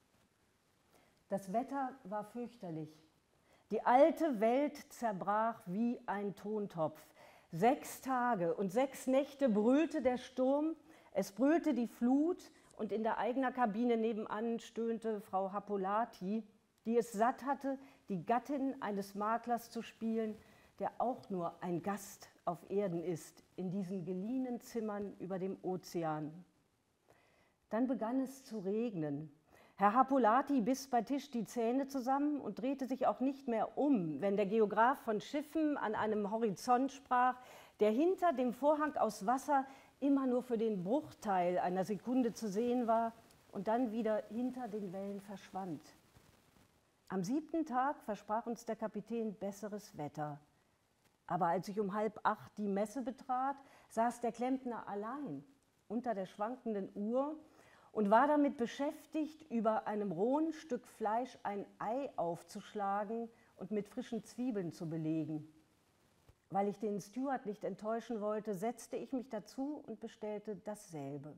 Das Wetter war fürchterlich. Die alte Welt zerbrach wie ein Tontopf. 6 Tage und 6 Nächte brüllte der Sturm, es brüllte die Flut und in der eigenen Kabine nebenan stöhnte Frau Happolati, die es satt hatte, die Gattin eines Maklers zu spielen, der auch nur ein Gast auf Erden ist, in diesen geliehenen Zimmern über dem Ozean. Dann begann es zu regnen. Herr Happolati biss bei Tisch die Zähne zusammen und drehte sich auch nicht mehr um, wenn der Geograf von Schiffen an einem Horizont sprach, der hinter dem Vorhang aus Wasser immer nur für den Bruchteil einer Sekunde zu sehen war und dann wieder hinter den Wellen verschwand. Am 7. Tag versprach uns der Kapitän besseres Wetter. Aber als ich um 7:30 die Messe betrat, saß der Klempner allein unter der schwankenden Uhr und war damit beschäftigt, über einem rohen Stück Fleisch ein Ei aufzuschlagen und mit frischen Zwiebeln zu belegen. Weil ich den Steward nicht enttäuschen wollte, setzte ich mich dazu und bestellte dasselbe.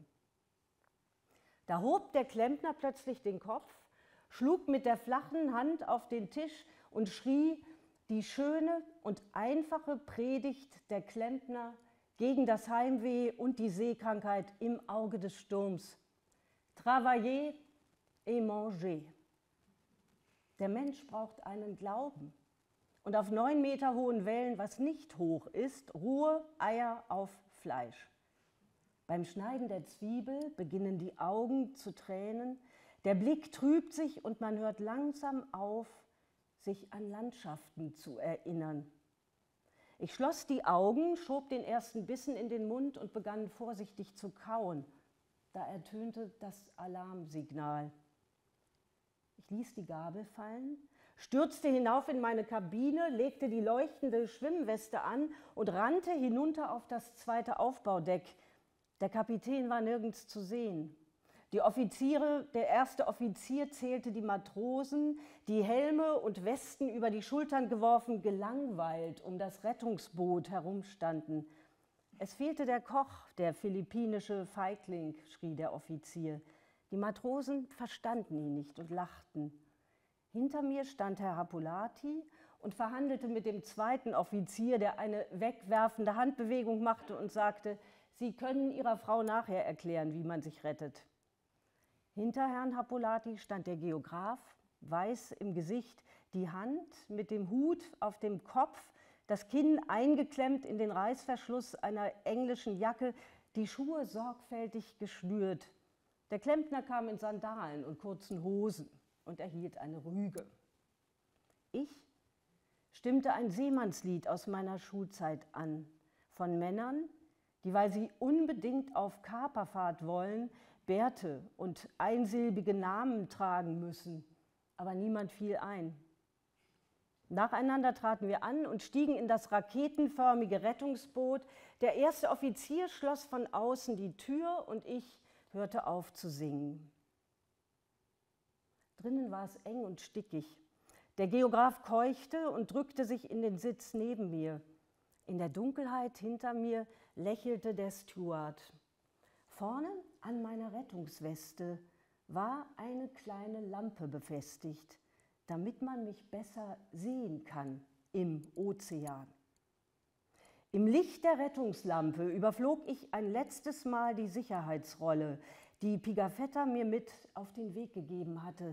Da hob der Klempner plötzlich den Kopf, schlug mit der flachen Hand auf den Tisch und schrie die schöne und einfache Predigt der Klempner gegen das Heimweh und die Seekrankheit im Auge des Sturms. Travailler et manger. Der Mensch braucht einen Glauben und auf 9 Meter hohen Wellen, was nicht hoch ist, rohe Eier auf Fleisch. Beim Schneiden der Zwiebel beginnen die Augen zu tränen, der Blick trübt sich und man hört langsam auf, sich an Landschaften zu erinnern. Ich schloss die Augen, schob den ersten Bissen in den Mund und begann vorsichtig zu kauen. Da ertönte das Alarmsignal. Ich ließ die Gabel fallen, stürzte hinauf in meine Kabine, legte die leuchtende Schwimmweste an und rannte hinunter auf das 2. Aufbaudeck. Der Kapitän war nirgends zu sehen. Die Offiziere, der 1. Offizier zählte die Matrosen, die Helme und Westen über die Schultern geworfen, gelangweilt um das Rettungsboot herumstanden. Es fehlte der Koch, der philippinische Feigling, schrie der Offizier. Die Matrosen verstanden ihn nicht und lachten. Hinter mir stand Herr Happolati und verhandelte mit dem 2. Offizier, der eine wegwerfende Handbewegung machte und sagte, Sie können Ihrer Frau nachher erklären, wie man sich rettet. Hinter Herrn Happolati stand der Geograf, weiß im Gesicht, die Hand mit dem Hut auf dem Kopf, das Kinn eingeklemmt in den Reißverschluss einer englischen Jacke, die Schuhe sorgfältig geschnürt. Der Klempner kam in Sandalen und kurzen Hosen und erhielt eine Rüge. Ich stimmte ein Seemannslied aus meiner Schulzeit an, von Männern, die, weil sie unbedingt auf Kaperfahrt wollen, Bärte und einsilbige Namen tragen müssen, aber niemand fiel ein. Nacheinander traten wir an und stiegen in das raketenförmige Rettungsboot. Der 1. Offizier schloss von außen die Tür und ich hörte auf zu singen. Drinnen war es eng und stickig. Der Geograf keuchte und drückte sich in den Sitz neben mir. In der Dunkelheit hinter mir lächelte der Steward. Vorne an meiner Rettungsweste war eine kleine Lampe befestigt, damit man mich besser sehen kann im Ozean. Im Licht der Rettungslampe überflog ich ein letztes Mal die Sicherheitsrolle, die Pigafetta mir mit auf den Weg gegeben hatte.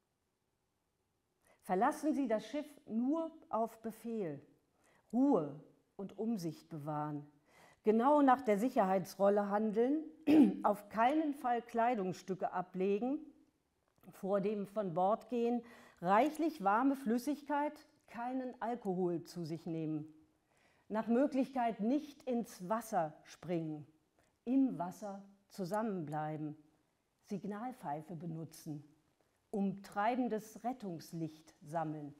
Verlassen Sie das Schiff nur auf Befehl, Ruhe und Umsicht bewahren, genau nach der Sicherheitsrolle handeln, auf keinen Fall Kleidungsstücke ablegen, vor dem von Bord gehen, reichlich warme Flüssigkeit, keinen Alkohol zu sich nehmen. Nach Möglichkeit nicht ins Wasser springen, im Wasser zusammenbleiben, Signalpfeife benutzen, umtreibendes Rettungslicht sammeln,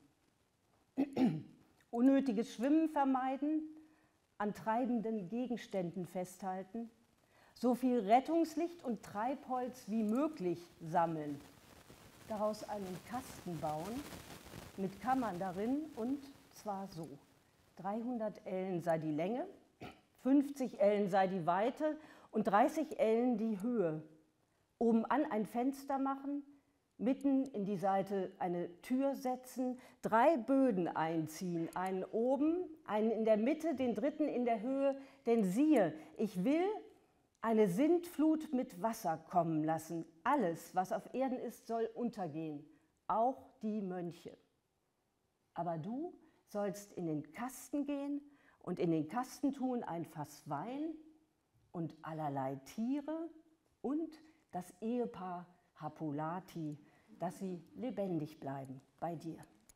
unnötiges Schwimmen vermeiden, an treibenden Gegenständen festhalten, so viel Rettungslicht und Treibholz wie möglich sammeln, daraus einen Kasten bauen, mit Kammern darin und zwar so. 300 Ellen sei die Länge, 50 Ellen sei die Weite und 30 Ellen die Höhe. Obenan ein Fenster machen, mitten in die Seite eine Tür setzen, 3 Böden einziehen, einen oben, einen in der Mitte, den dritten in der Höhe, denn siehe, ich will eine Sintflut mit Wasser kommen lassen. Alles, was auf Erden ist, soll untergehen, auch die Mönche. Aber du sollst in den Kasten gehen und in den Kasten tun ein Fass Wein und allerlei Tiere und das Ehepaar Hapulati, dass sie lebendig bleiben bei dir.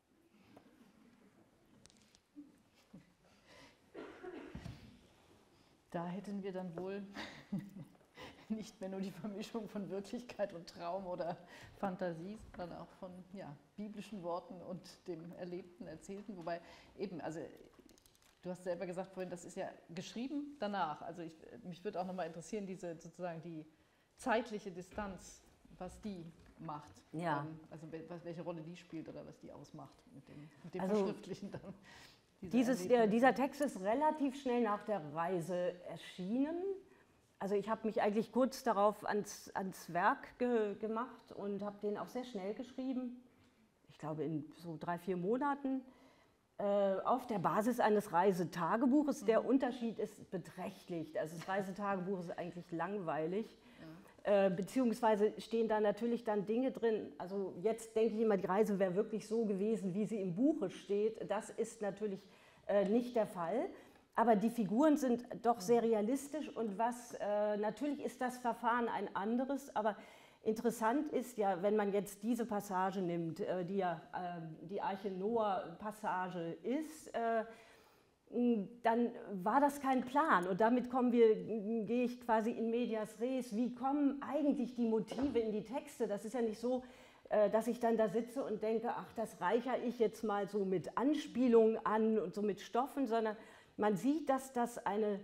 Da hätten wir dann wohl nicht mehr nur die Vermischung von Wirklichkeit und Traum oder Fantasie, sondern auch von biblischen Worten und dem Erlebten, Erzählten. Wobei eben, also du hast selber gesagt vorhin, das ist ja geschrieben danach. Also mich würde auch nochmal interessieren, diese sozusagen die zeitliche Distanz, was die macht. Ja. Also welche Rolle die spielt oder was die ausmacht mit dem also, Verschriftlichen dann. Dieser Text ist relativ schnell nach der Reise erschienen. Also ich habe mich eigentlich kurz darauf ans Werk gemacht und habe den auch sehr schnell geschrieben. Ich glaube in so 3-4 Monaten. Auf der Basis eines Reisetagebuches. Der Unterschied ist beträchtlich. Also das Reisetagebuch ist eigentlich langweilig. Beziehungsweise stehen da natürlich dann Dinge drin. Also jetzt denke ich immer, die Reise wäre wirklich so gewesen, wie sie im Buche steht. Das ist natürlich nicht der Fall. Aber die Figuren sind doch sehr realistisch und natürlich ist das Verfahren ein anderes, aber interessant ist ja, wenn man jetzt diese Passage nimmt, die ja die Arche Noah-Passage ist, dann war das kein Plan und damit gehe ich quasi in medias res. Wie kommen eigentlich die Motive in die Texte? Das ist ja nicht so, dass ich dann da sitze und denke, ach, das reichere ich jetzt mal so mit Anspielungen an und so mit Stoffen, sondern man sieht, dass das ein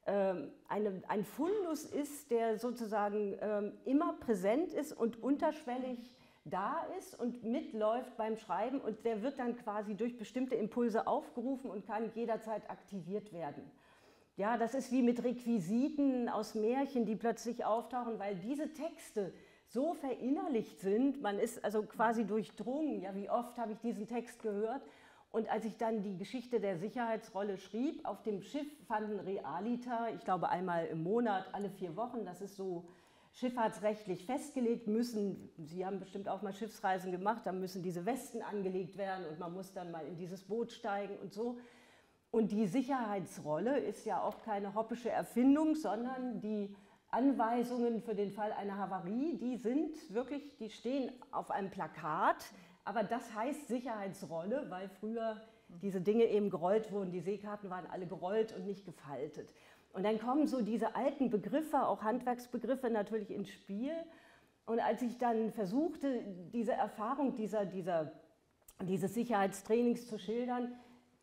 Fundus ist, der sozusagen immer präsent ist und unterschwellig da ist und mitläuft beim Schreiben und der wird dann quasi durch bestimmte Impulse aufgerufen und kann jederzeit aktiviert werden. Ja, das ist wie mit Requisiten aus Märchen, die plötzlich auftauchen, weil diese Texte so verinnerlicht sind, man ist also quasi durchdrungen, ja, wie oft habe ich diesen Text gehört. Und als ich dann die Geschichte der Sicherheitsrolle schrieb, auf dem Schiff fanden Realiter, ich glaube einmal im Monat, alle 4 Wochen, das ist so schifffahrtsrechtlich festgelegt, Sie haben bestimmt auch mal Schiffsreisen gemacht, da müssen diese Westen angelegt werden und man muss dann mal in dieses Boot steigen und so. Und die Sicherheitsrolle ist ja auch keine hoppische Erfindung, sondern die Anweisungen für den Fall einer Havarie, die stehen auf einem Plakat. Aber das heißt Sicherheitsrolle, weil früher diese Dinge eben gerollt wurden. Die Seekarten waren alle gerollt und nicht gefaltet. Und dann kommen so diese alten Begriffe, auch Handwerksbegriffe natürlich ins Spiel. Und als ich dann versuchte, diese Erfahrung dieses Sicherheitstrainings zu schildern,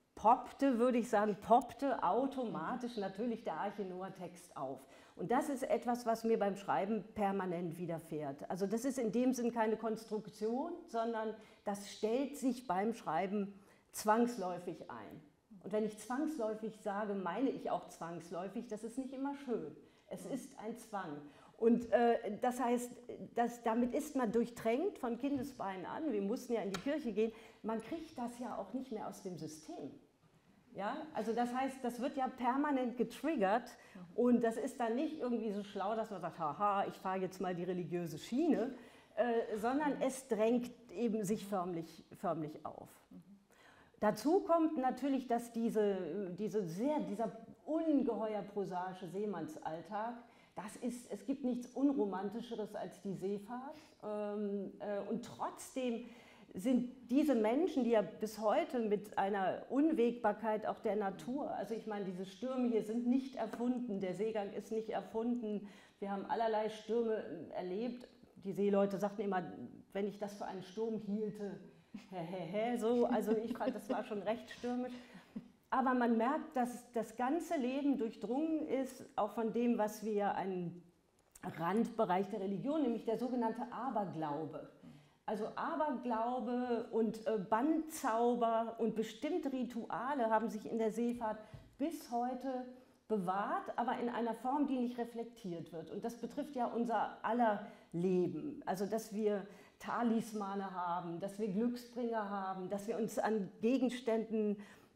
poppte automatisch natürlich der Arche Noah-Text auf. Und das ist etwas, was mir beim Schreiben permanent widerfährt. Also das ist in dem Sinn keine Konstruktion, sondern das stellt sich beim Schreiben zwangsläufig ein. Und wenn ich zwangsläufig sage, meine ich auch zwangsläufig, das ist nicht immer schön. Es ist ein Zwang. Und das heißt, damit ist man durchtränkt von Kindesbeinen an. Wir mussten ja in die Kirche gehen. Man kriegt das ja auch nicht mehr aus dem System. Ja? Also das heißt, das wird ja permanent getriggert und das ist dann nicht irgendwie so schlau, dass man sagt, haha, ich fahre jetzt mal die religiöse Schiene, sondern es drängt eben sich förmlich auf. Dazu kommt natürlich, dass dieser ungeheuer prosaische Seemannsalltag, es gibt nichts Unromantischeres als die Seefahrt. Und trotzdem sind diese Menschen, die ja bis heute mit einer Unwägbarkeit auch der Natur, also ich meine, diese Stürme hier sind nicht erfunden, der Seegang ist nicht erfunden, wir haben allerlei Stürme erlebt. Die Seeleute sagten immer, wenn ich das für einen Sturm hielte, so, also ich fand, das war schon recht stürmisch. Aber man merkt, dass das ganze Leben durchdrungen ist, auch von dem, was wir einen Randbereich der Religion, nämlich der sogenannte Aberglaube. Also Aberglaube und Bandzauber und bestimmte Rituale haben sich in der Seefahrt bis heute bewahrt, aber in einer Form, die nicht reflektiert wird. Und das betrifft ja unser aller Leben. Also dass wir Talismane haben, dass wir Glücksbringer haben, dass wir uns an Gegenständen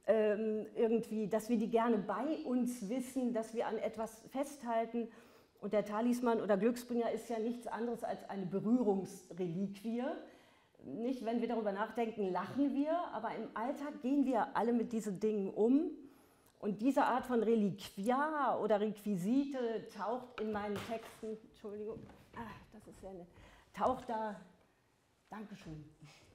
dass wir die gerne bei uns wissen, dass wir an etwas festhalten. Und der Talisman oder Glücksbringer ist ja nichts anderes als eine Berührungsreliquie. Nicht, wenn wir darüber nachdenken, lachen wir, aber im Alltag gehen wir alle mit diesen Dingen um. Und diese Art von Reliquia oder Requisite taucht in meinen Texten, Entschuldigung, das ist ja nett, taucht da, Dankeschön,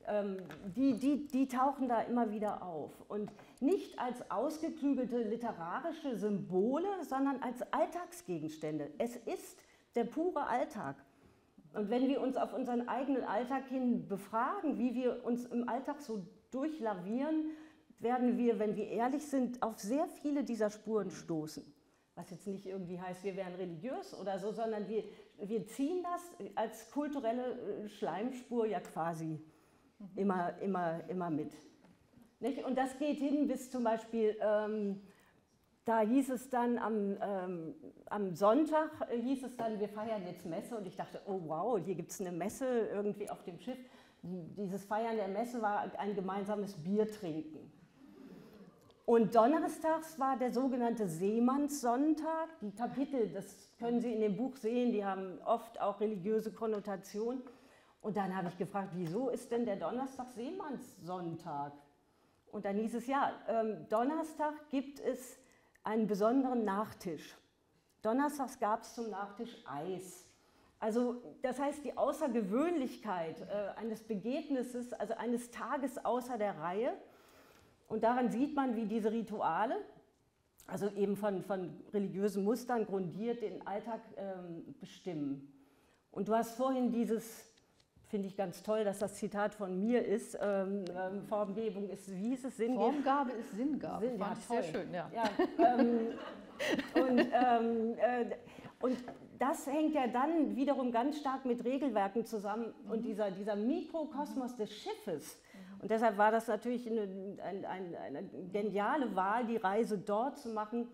die tauchen da immer wieder auf. Und nicht als ausgeklügelte literarische Symbole, sondern als Alltagsgegenstände. Es ist der pure Alltag. Und wenn wir uns auf unseren eigenen Alltag hin befragen, wie wir uns im Alltag so durchlavieren, werden wir, wenn wir ehrlich sind, auf sehr viele dieser Spuren stoßen. Was jetzt nicht irgendwie heißt, wir wären religiös oder so, sondern wir ziehen das als kulturelle Schleimspur ja quasi immer mit. Nicht? Und das geht hin bis zum Beispiel, da hieß es dann am Sonntag, wir feiern jetzt Messe und ich dachte, oh wow, hier gibt es eine Messe irgendwie auf dem Schiff. Dieses Feiern der Messe war ein gemeinsames Biertrinken. Und donnerstags war der sogenannte Seemannssonntag. Die Kapitel, das können Sie in dem Buch sehen, die haben oft auch religiöse Konnotationen. Und dann habe ich gefragt, wieso ist denn der Donnerstag Seemannssonntag? Und dann hieß es, ja, Donnerstag gibt es einen besonderen Nachtisch. Donnerstags gab es zum Nachtisch Eis. Also das heißt, die Außergewöhnlichkeit eines Begebnisses, also eines Tages außer der Reihe. Und daran sieht man, wie diese Rituale, also eben von religiösen Mustern grundiert, den Alltag bestimmen. Und du hast vorhin finde ich ganz toll, dass das Zitat von mir ist, Formgebung ist, wie hieß es, Sinngabe? Formgabe ist Sinngabe, fand ich sehr schön, ja. Und das hängt ja dann wiederum ganz stark mit Regelwerken zusammen und dieser Mikrokosmos des Schiffes. Und deshalb war das natürlich eine geniale Wahl, die Reise dort zu machen.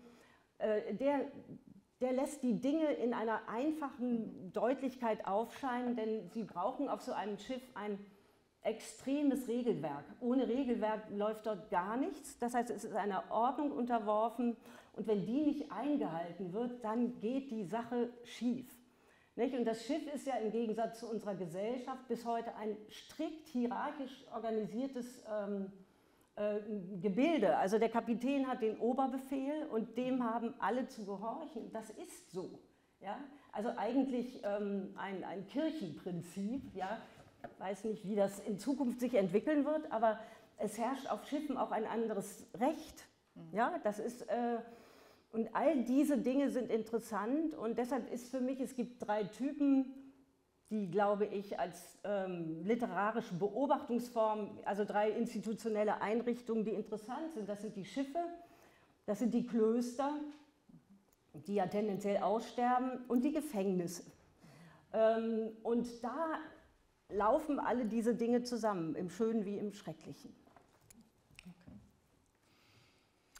Der lässt die Dinge in einer einfachen Deutlichkeit aufscheinen, denn sie brauchen auf so einem Schiff ein extremes Regelwerk. Ohne Regelwerk läuft dort gar nichts. Das heißt, es ist einer Ordnung unterworfen und wenn die nicht eingehalten wird, dann geht die Sache schief. Nicht? Und das Schiff ist ja im Gegensatz zu unserer Gesellschaft bis heute ein strikt hierarchisch organisiertes Gebilde. Also der Kapitän hat den Oberbefehl und dem haben alle zu gehorchen. Das ist so. Ja? Also eigentlich ein Kirchenprinzip. Ja? Ich weiß nicht, wie das in Zukunft sich entwickeln wird, aber es herrscht auf Schiffen auch ein anderes Recht. Ja? Das ist, und all diese Dinge sind interessant und deshalb ist für mich, es gibt 3 Typen, die, glaube ich, als literarische Beobachtungsform, also 3 institutionelle Einrichtungen, die interessant sind. Das sind die Schiffe, das sind die Klöster, die ja tendenziell aussterben, und die Gefängnisse. Und da laufen alle diese Dinge zusammen, im Schönen wie im Schrecklichen.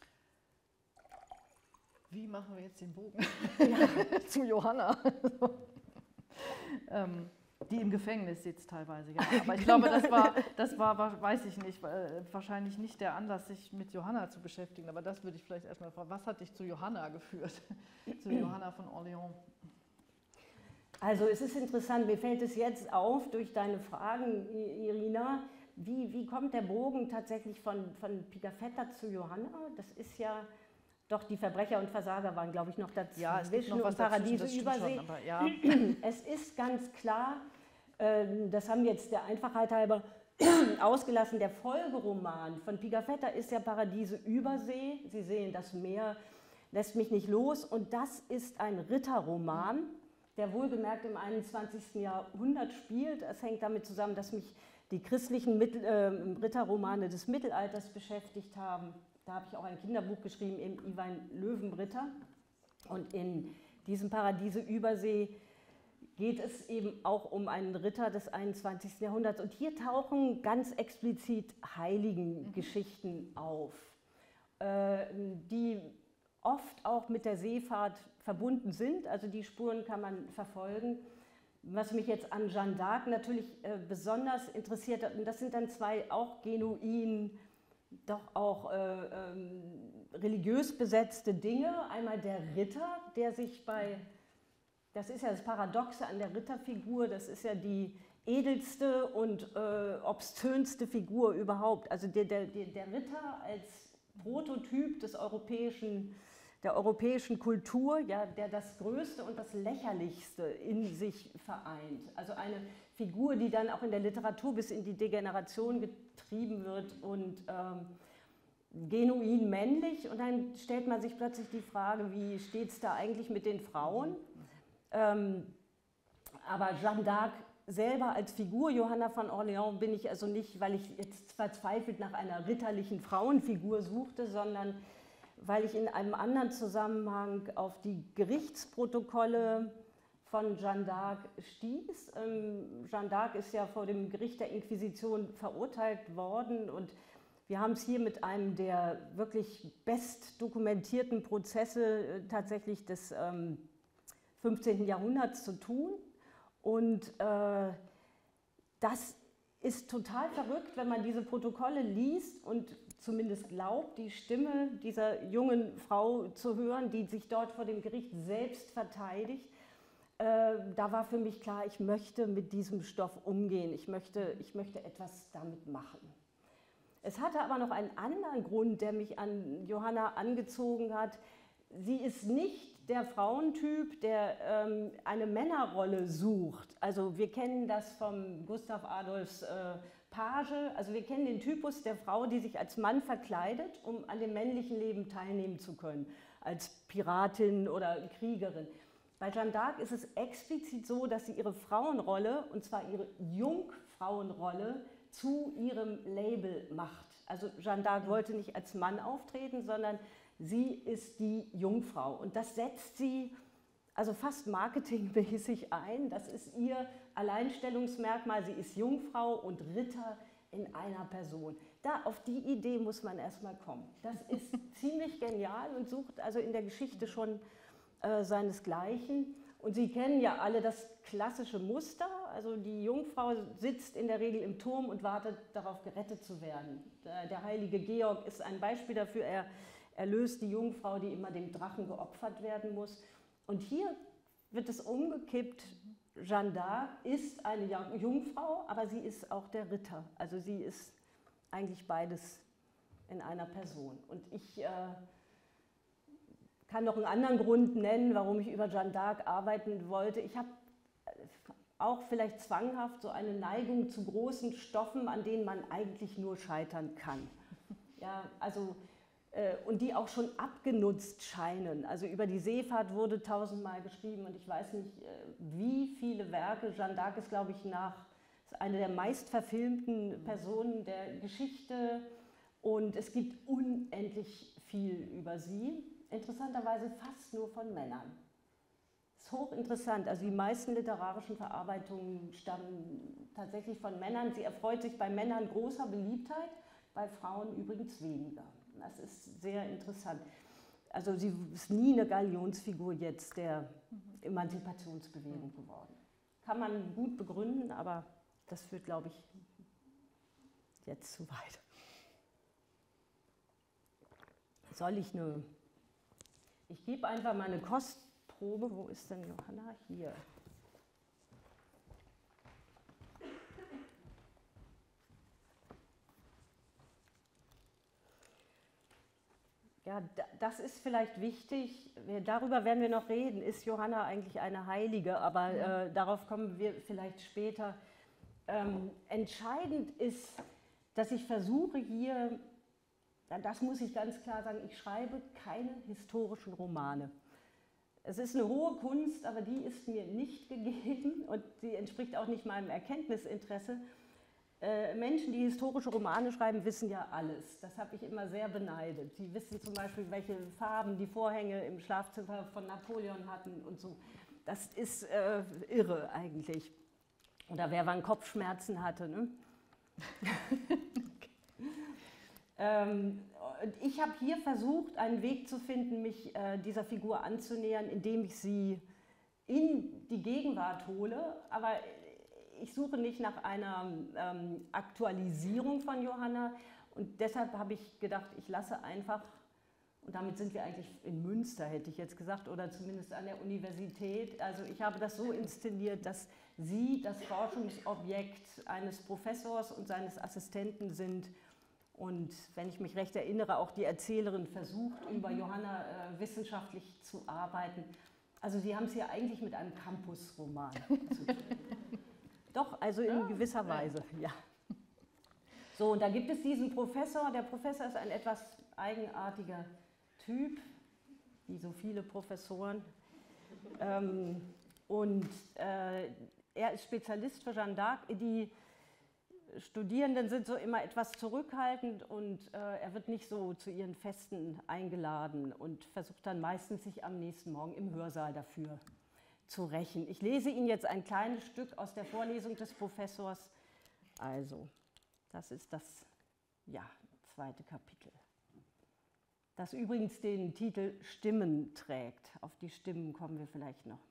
Wie machen wir jetzt den Bogen zu Johanna? Die im Gefängnis sitzt teilweise, ja. Aber ich glaube, das war, weiß ich nicht, wahrscheinlich nicht der Anlass, sich mit Johanna zu beschäftigen. Aber das würde ich vielleicht erstmal fragen, was hat dich zu Johanna geführt, zu Johanna von Orleans? Also es ist interessant, mir fällt es jetzt auf durch deine Fragen, Irina, wie kommt der Bogen tatsächlich von Pigafetta zu Johanna? Das ist ja doch, die Verbrecher und Versager waren, glaube ich, noch dazwischen. Ja, es gibt noch was Paradiese dazwischen, Übersee. Schon, aber ja. Es ist ganz klar, das haben wir jetzt der Einfachheit halber ausgelassen, der Folgeroman von Pigafetta ist ja Paradiese Übersee. Sie sehen, das Meer lässt mich nicht los. Und das ist ein Ritterroman, der wohlgemerkt im 21. Jahrhundert spielt. Es hängt damit zusammen, dass mich die christlichen Ritterromane des Mittelalters beschäftigt haben. Da habe ich auch ein Kinderbuch geschrieben, im Iwan Löwenritter. Und in diesem Paradiese Übersee geht es eben auch um einen Ritter des 21. Jahrhunderts. Und hier tauchen ganz explizit Heiligengeschichten auf, die oft auch mit der Seefahrt verbunden sind. Also die Spuren kann man verfolgen. Was mich jetzt an Jeanne d'Arc natürlich besonders interessiert hat, und das sind dann zwei auch genuin, doch auch religiös besetzte Dinge. Einmal der Ritter, der sich das ist ja das Paradoxe an der Ritterfigur, das ist ja die edelste und obszönste Figur überhaupt. Also der Ritter als Prototyp der europäischen Kultur, ja, der das Größte und das Lächerlichste in sich vereint. Also eine Figur, die dann auch in der Literatur bis in die Degeneration getrieben wird und genuin männlich. Und dann stellt man sich plötzlich die Frage, wie steht es da eigentlich mit den Frauen? Aber Jeanne d'Arc selber als Figur, Johanna von Orleans, bin ich also nicht, weil ich jetzt verzweifelt nach einer ritterlichen Frauenfigur suchte, sondern weil ich in einem anderen Zusammenhang auf die Gerichtsprotokolle von Jeanne d'Arc stieß. Jeanne d'Arc ist ja vor dem Gericht der Inquisition verurteilt worden und wir haben es hier mit einem der wirklich best dokumentierten Prozesse tatsächlich des 15. Jahrhunderts zu tun. Und das ist total verrückt, wenn man diese Protokolle liest und zumindest glaubt, die Stimme dieser jungen Frau zu hören, die sich dort vor dem Gericht selbst verteidigt. Da war für mich klar, ich möchte mit diesem Stoff umgehen, ich möchte etwas damit machen. Es hatte aber noch einen anderen Grund, der mich an Johanna angezogen hat. Sie ist nicht der Frauentyp, der eine Männerrolle sucht. Also wir kennen das vom Gustav Adolfs Page, also wir kennen den Typus der Frau, die sich als Mann verkleidet, um an dem männlichen Leben teilnehmen zu können, als Piratin oder Kriegerin. Bei Jeanne d'Arc ist es explizit so, dass sie ihre Frauenrolle, und zwar ihre Jungfrauenrolle, zu ihrem Label macht. Also Jeanne d'Arc wollte nicht als Mann auftreten, sondern sie ist die Jungfrau. Und das setzt sie also fast marketingmäßig ein. Das ist ihr Alleinstellungsmerkmal. Sie ist Jungfrau und Ritter in einer Person. Auf die Idee muss man erstmal kommen. Das ist ziemlich genial und sucht also in der Geschichte schon seinesgleichen. Und Sie kennen ja alle das klassische Muster. Also die Jungfrau sitzt in der Regel im Turm und wartet darauf, gerettet zu werden. Der heilige Georg ist ein Beispiel dafür. Er erlöst die Jungfrau, die immer dem Drachen geopfert werden muss. Und hier wird es umgekippt. Jeanne d'Arc ist eine Jungfrau, aber sie ist auch der Ritter. Also sie ist eigentlich beides in einer Person. Und ich kann noch einen anderen Grund nennen, warum ich über Jeanne d'Arc arbeiten wollte. Ich habe auch vielleicht zwanghaft so eine Neigung zu großen Stoffen, an denen man eigentlich nur scheitern kann. Ja, also und die auch schon abgenutzt scheinen. Also über die Seefahrt wurde 1000-mal geschrieben und ich weiß nicht, wie viele Werke. Jeanne d'Arc ist, glaube ich, ist eine der meistverfilmten Personen der Geschichte und es gibt unendlich viel über sie. Interessanterweise fast nur von Männern. Das ist hochinteressant. Also die meisten literarischen Verarbeitungen stammen tatsächlich von Männern. Sie erfreut sich bei Männern großer Beliebtheit, bei Frauen übrigens weniger. Das ist sehr interessant. Also sie ist nie eine Galionsfigur jetzt der Emanzipationsbewegung geworden. Kann man gut begründen, aber das führt, glaube ich, jetzt zu weit. Ich gebe einfach mal eine Kostprobe. Wo ist denn Johanna? Hier. Ja, das ist vielleicht wichtig. Darüber werden wir noch reden. Ist Johanna eigentlich eine Heilige? Aber darauf kommen wir vielleicht später. Entscheidend ist, dass ich versuche hier, das muss ich ganz klar sagen, ich schreibe keine historischen Romane. Es ist eine hohe Kunst, aber die ist mir nicht gegeben und sie entspricht auch nicht meinem Erkenntnisinteresse. Menschen, die historische Romane schreiben, wissen ja alles. Das habe ich immer sehr beneidet. Sie wissen zum Beispiel, welche Farben die Vorhänge im Schlafzimmer von Napoleon hatten und so. Das ist irre eigentlich. Oder wer wann Kopfschmerzen hatte. Ne? Ich habe hier versucht, einen Weg zu finden, mich dieser Figur anzunähern, indem ich sie in die Gegenwart hole. Aber ich suche nicht nach einer Aktualisierung von Johanna. Und deshalb habe ich gedacht, ich lasse einfach, und damit sind wir eigentlich in Münster, hätte ich jetzt gesagt, oder zumindest an der Universität. Also ich habe das so inszeniert, dass sie das Forschungsobjekt eines Professors und seines Assistenten sind. Und wenn ich mich recht erinnere, auch die Erzählerin versucht, über Johanna wissenschaftlich zu arbeiten. Also Sie haben es hier eigentlich mit einem Campusroman zu tun. Doch, also in gewisser Weise, ja. So, und da gibt es diesen Professor. Der Professor ist ein etwas eigenartiger Typ, wie so viele Professoren. Er ist Spezialist für Jeanne d'Arc. Die Studierenden sind so immer etwas zurückhaltend und er wird nicht so zu ihren Festen eingeladen und versucht dann meistens, sich am nächsten Morgen im Hörsaal dafür zu rächen. Ich lese Ihnen jetzt ein kleines Stück aus der Vorlesung des Professors. Also, das ist das zweite Kapitel, das übrigens den Titel Stimmen trägt. Auf die Stimmen kommen wir vielleicht noch.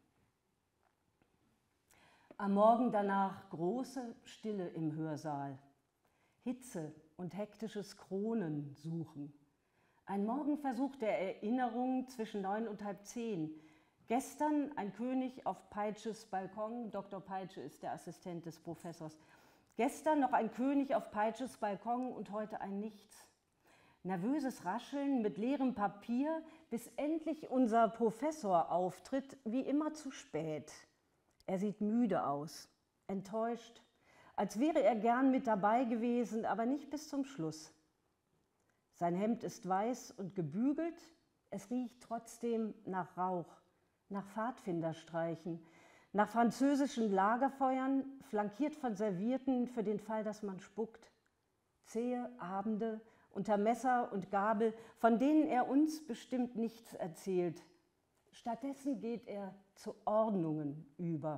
Am Morgen danach große Stille im Hörsaal, Hitze und hektisches Kronen suchen. Ein Morgenversuch der Erinnerung zwischen 9 und halb 10. Gestern ein König auf Peitsches Balkon, Dr. Peitsche ist der Assistent des Professors. Gestern noch ein König auf Peitsches Balkon und heute ein Nichts. Nervöses Rascheln mit leerem Papier, bis endlich unser Professor auftritt, wie immer zu spät. Er sieht müde aus, enttäuscht, als wäre er gern mit dabei gewesen, aber nicht bis zum Schluss. Sein Hemd ist weiß und gebügelt, es riecht trotzdem nach Rauch, nach Pfadfinderstreichen, nach französischen Lagerfeuern, flankiert von Servietten für den Fall, dass man spuckt. Zähe Abende unter Messer und Gabel, von denen er uns bestimmt nichts erzählt. Stattdessen geht er zu Ordnungen über.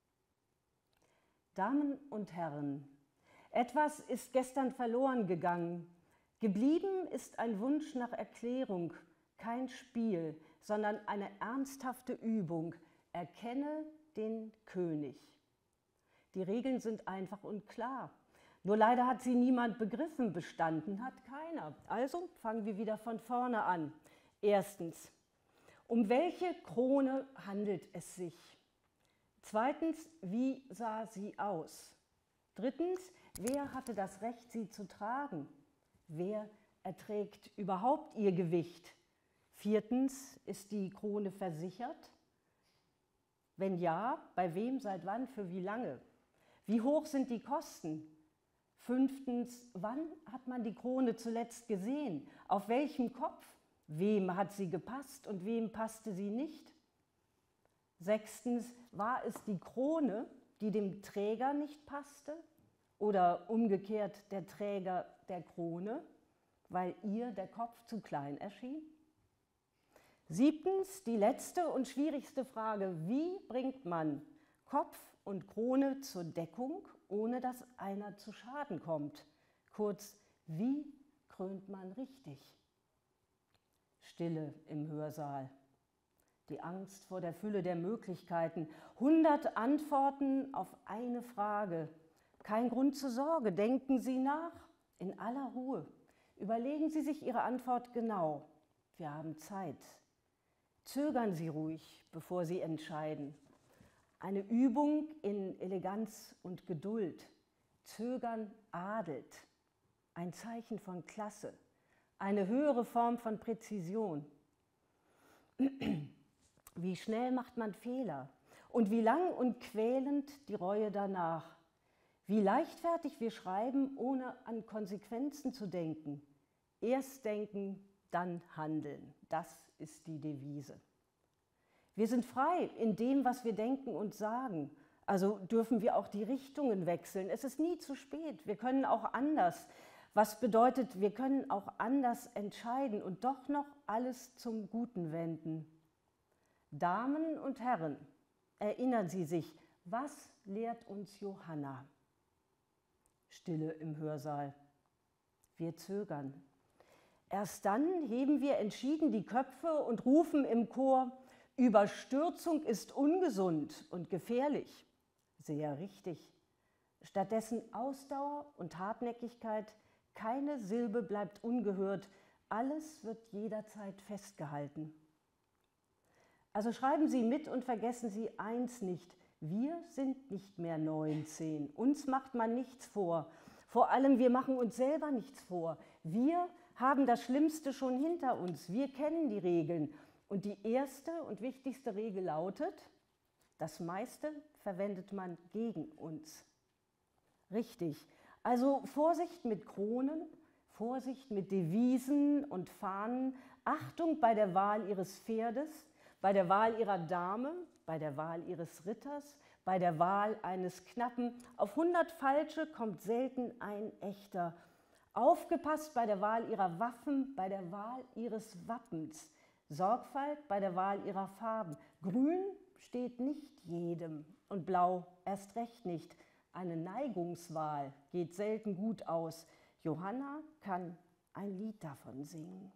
Damen und Herren, etwas ist gestern verloren gegangen. Geblieben ist ein Wunsch nach Erklärung, kein Spiel, sondern eine ernsthafte Übung. Erkenne den König. Die Regeln sind einfach und klar. Nur leider hat sie niemand begriffen, bestanden hat keiner. Also fangen wir wieder von vorne an. Erstens, um welche Krone handelt es sich? Zweitens, wie sah sie aus? Drittens, wer hatte das Recht, sie zu tragen? Wer erträgt überhaupt ihr Gewicht? Viertens, ist die Krone versichert? Wenn ja, bei wem, seit wann, für wie lange? Wie hoch sind die Kosten? Fünftens, wann hat man die Krone zuletzt gesehen? Auf welchem Kopf? Wem hat sie gepasst und wem passte sie nicht? Sechstens, war es die Krone, die dem Träger nicht passte? Oder umgekehrt der Träger der Krone, weil ihr der Kopf zu klein erschien? Siebtens, die letzte und schwierigste Frage: Wie bringt man Kopf und Krone zur Deckung, ohne dass einer zu Schaden kommt? Kurz, wie krönt man richtig? Stille im Hörsaal. Die Angst vor der Fülle der Möglichkeiten, 100 Antworten auf eine Frage. Kein Grund zur Sorge, denken Sie nach, in aller Ruhe. Überlegen Sie sich Ihre Antwort genau. Wir haben Zeit. Zögern Sie ruhig, bevor Sie entscheiden. Eine Übung in Eleganz und Geduld. Zögern adelt. Ein Zeichen von Klasse. Eine höhere Form von Präzision. Wie schnell macht man Fehler und wie lang und quälend die Reue danach. Wie leichtfertig wir schreiben, ohne an Konsequenzen zu denken. Erst denken, dann handeln. Das ist die Devise. Wir sind frei in dem, was wir denken und sagen. Also dürfen wir auch die Richtungen wechseln. Es ist nie zu spät. Wir können auch anders. Was bedeutet, wir können auch anders entscheiden und doch noch alles zum Guten wenden. Damen und Herren, erinnern Sie sich, was lehrt uns Johanna? Stille im Hörsaal. Wir zögern. Erst dann heben wir entschieden die Köpfe und rufen im Chor, Überstürzung ist ungesund und gefährlich. Sehr richtig. Stattdessen Ausdauer und Hartnäckigkeit, keine Silbe bleibt ungehört, alles wird jederzeit festgehalten. Also schreiben Sie mit und vergessen Sie eins nicht, wir sind nicht mehr 19, uns macht man nichts vor. Vor allem, wir machen uns selber nichts vor. Wir haben das Schlimmste schon hinter uns, wir kennen die Regeln. Und die erste und wichtigste Regel lautet, das meiste verwendet man gegen uns. Richtig, also Vorsicht mit Kronen, Vorsicht mit Devisen und Fahnen, Achtung bei der Wahl Ihres Pferdes, bei der Wahl Ihrer Dame, bei der Wahl Ihres Ritters, bei der Wahl eines Knappen. Auf 100 Falsche kommt selten ein echter. Aufgepasst bei der Wahl Ihrer Waffen, bei der Wahl Ihres Wappens. Sorgfalt bei der Wahl Ihrer Farben. Grün steht nicht jedem und Blau erst recht nicht. Eine Neigungswahl geht selten gut aus. Johanna kann ein Lied davon singen.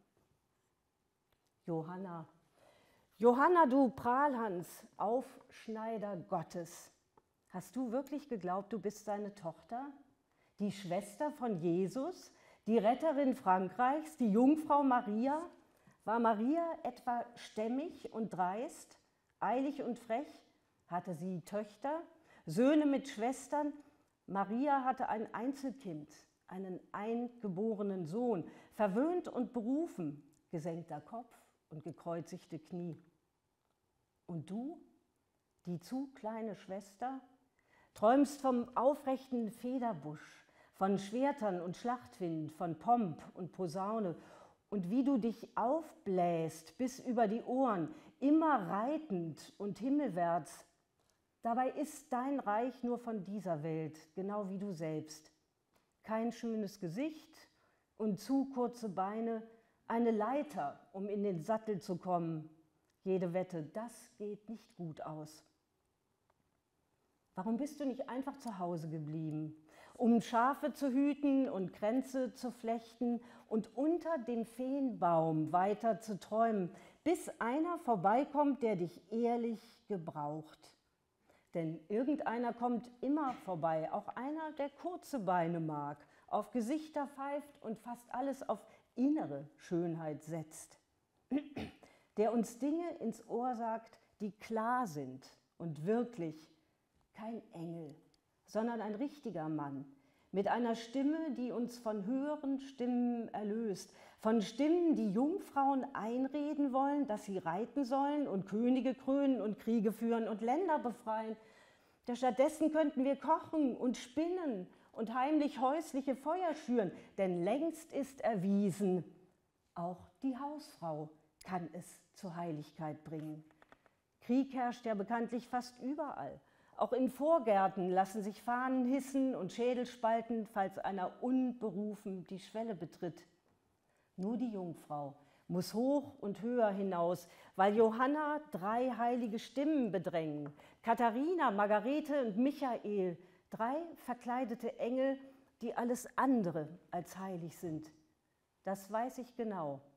Johanna. Johanna, du Prahlhans, Aufschneider Gottes, hast du wirklich geglaubt, du bist seine Tochter? Die Schwester von Jesus, die Retterin Frankreichs, die Jungfrau Maria? War Maria etwa stämmig und dreist, eilig und frech? Hatte sie Töchter, Söhne mit Schwestern? Maria hatte ein Einzelkind, einen eingeborenen Sohn, verwöhnt und berufen, gesenkter Kopf und gekreuzigte Knie. Und du, die zu kleine Schwester, träumst vom aufrechten Federbusch, von Schwertern und Schlachtwind, von Pomp und Posaune und wie du dich aufbläst bis über die Ohren, immer reitend und himmelwärts. Dabei ist dein Reich nur von dieser Welt, genau wie du selbst. Kein schönes Gesicht und zu kurze Beine, eine Leiter, um in den Sattel zu kommen. Jede Wette, das geht nicht gut aus. Warum bist du nicht einfach zu Hause geblieben, um Schafe zu hüten und Kränze zu flechten und unter dem Feenbaum weiter zu träumen, bis einer vorbeikommt, der dich ehrlich gebraucht? Denn irgendeiner kommt immer vorbei, auch einer, der kurze Beine mag, auf Gesichter pfeift und fast alles auf innere Schönheit setzt. Der uns Dinge ins Ohr sagt, die klar sind und wirklich. Kein Engel, sondern ein richtiger Mann, mit einer Stimme, die uns von höheren Stimmen erlöst, von Stimmen, die Jungfrauen einreden wollen, dass sie reiten sollen und Könige krönen und Kriege führen und Länder befreien. Denn stattdessen könnten wir kochen und spinnen und heimlich häusliche Feuer schüren, denn längst ist erwiesen, auch die Hausfrau kann es zur Heiligkeit bringen. Krieg herrscht ja bekanntlich fast überall. Auch in Vorgärten lassen sich Fahnen hissen und Schädel spalten, falls einer unberufen die Schwelle betritt. Nur die Jungfrau muss hoch und höher hinaus, weil Johanna 3 heilige Stimmen bedrängen. Katharina, Margarete und Michael, 3 verkleidete Engel, die alles andere als heilig sind. Das weiß ich genau.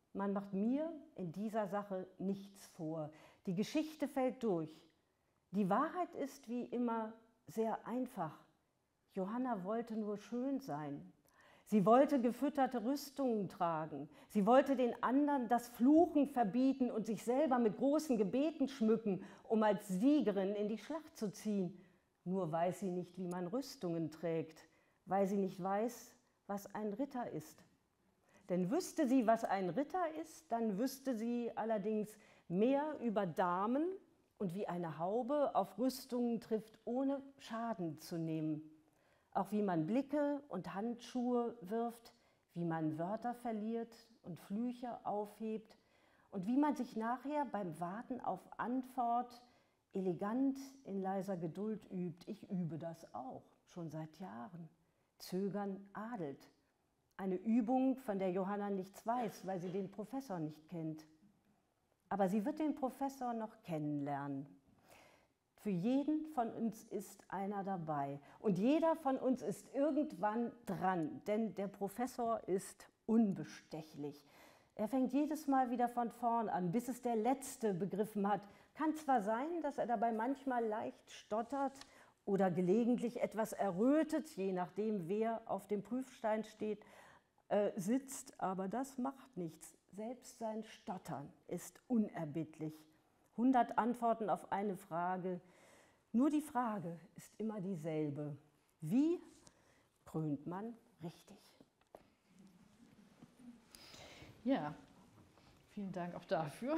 Man macht mir in dieser Sache nichts vor. Die Geschichte fällt durch. Die Wahrheit ist wie immer sehr einfach. Johanna wollte nur schön sein. Sie wollte gefütterte Rüstungen tragen. Sie wollte den anderen das Fluchen verbieten und sich selber mit großen Gebeten schmücken, um als Siegerin in die Schlacht zu ziehen. Nur weiß sie nicht, wie man Rüstungen trägt, weil sie nicht weiß, was ein Ritter ist. Denn wüsste sie, was ein Ritter ist, dann wüsste sie allerdings mehr über Damen und wie eine Haube auf Rüstungen trifft, ohne Schaden zu nehmen. Auch wie man Blicke und Handschuhe wirft, wie man Wörter verliert und Flüche aufhebt und wie man sich nachher beim Warten auf Antwort elegant in leiser Geduld übt. Ich übe das auch, schon seit Jahren. Zögern adelt. Eine Übung, von der Johanna nichts weiß, weil sie den Professor nicht kennt. Aber sie wird den Professor noch kennenlernen. Für jeden von uns ist einer dabei und jeder von uns ist irgendwann dran, denn der Professor ist unbestechlich. Er fängt jedes Mal wieder von vorn an, bis es der Letzte begriffen hat. Kann zwar sein, dass er dabei manchmal leicht stottert oder gelegentlich etwas errötet, je nachdem, wer auf dem Prüfstein steht, sitzt, aber das macht nichts. Selbst sein Stottern ist unerbittlich. 100 Antworten auf eine Frage. Nur die Frage ist immer dieselbe. Wie krönt man richtig? Ja, vielen Dank auch dafür.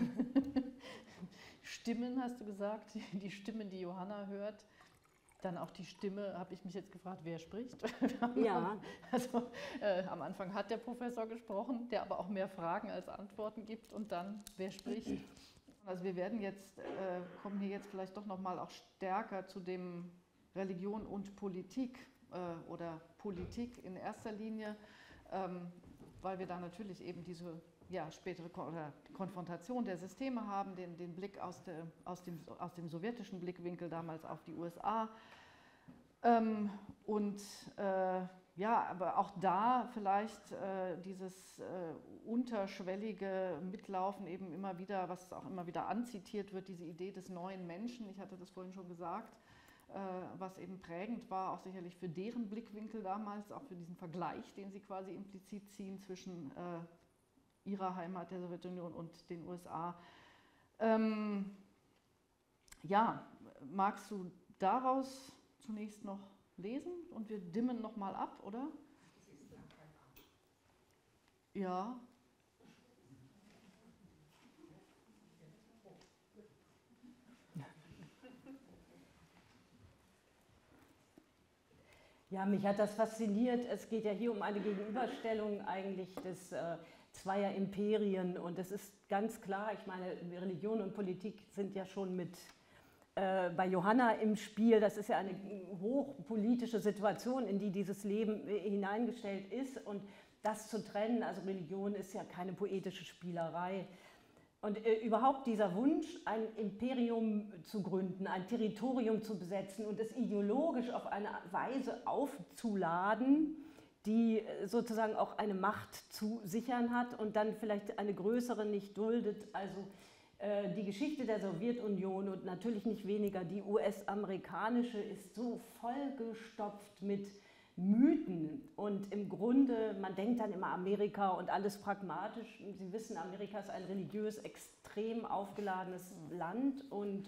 Stimmen, hast du gesagt, die Stimmen, die Johanna hört. Dann auch die Stimme, habe ich mich jetzt gefragt, wer spricht? Ja. Also am Anfang hat der Professor gesprochen, der aber auch mehr Fragen als Antworten gibt. Und dann, wer spricht? Also wir werden jetzt, kommen hier jetzt vielleicht doch nochmal auch stärker zu dem Religion und Politik oder Politik in erster Linie, weil wir da natürlich eben diese spätere Konfrontation der Systeme haben, den Blick aus dem sowjetischen Blickwinkel damals auf die USA. Aber auch da vielleicht dieses unterschwellige Mitlaufen eben immer wieder, was auch immer wieder anzitiert wird, diese Idee des neuen Menschen, ich hatte das vorhin schon gesagt, was eben prägend war, auch sicherlich für deren Blickwinkel damals, auch für diesen Vergleich, den sie quasi implizit ziehen zwischen ihrer Heimat, der Sowjetunion und den USA. Magst du daraus zunächst noch lesen und wir dimmen nochmal ab, oder? Ja. Ja, mich hat das fasziniert. Es geht ja hier um eine Gegenüberstellung eigentlich des zweier Imperien und es ist ganz klar, ich meine, Religion und Politik sind ja schon mit bei Johanna im Spiel. Das ist ja eine hochpolitische Situation, in die dieses Leben hineingestellt ist und das zu trennen, also Religion ist ja keine poetische Spielerei. Und überhaupt dieser Wunsch, ein Imperium zu gründen, ein Territorium zu besetzen und es ideologisch auf eine Weise aufzuladen, die sozusagen auch eine Macht zu sichern hat und dann vielleicht eine größere nicht duldet. Also die Geschichte der Sowjetunion und natürlich nicht weniger die US-amerikanische ist so vollgestopft mit Mythen und im Grunde, man denkt dann immer Amerika und alles pragmatisch. Sie wissen, Amerika ist ein religiös extrem aufgeladenes Land und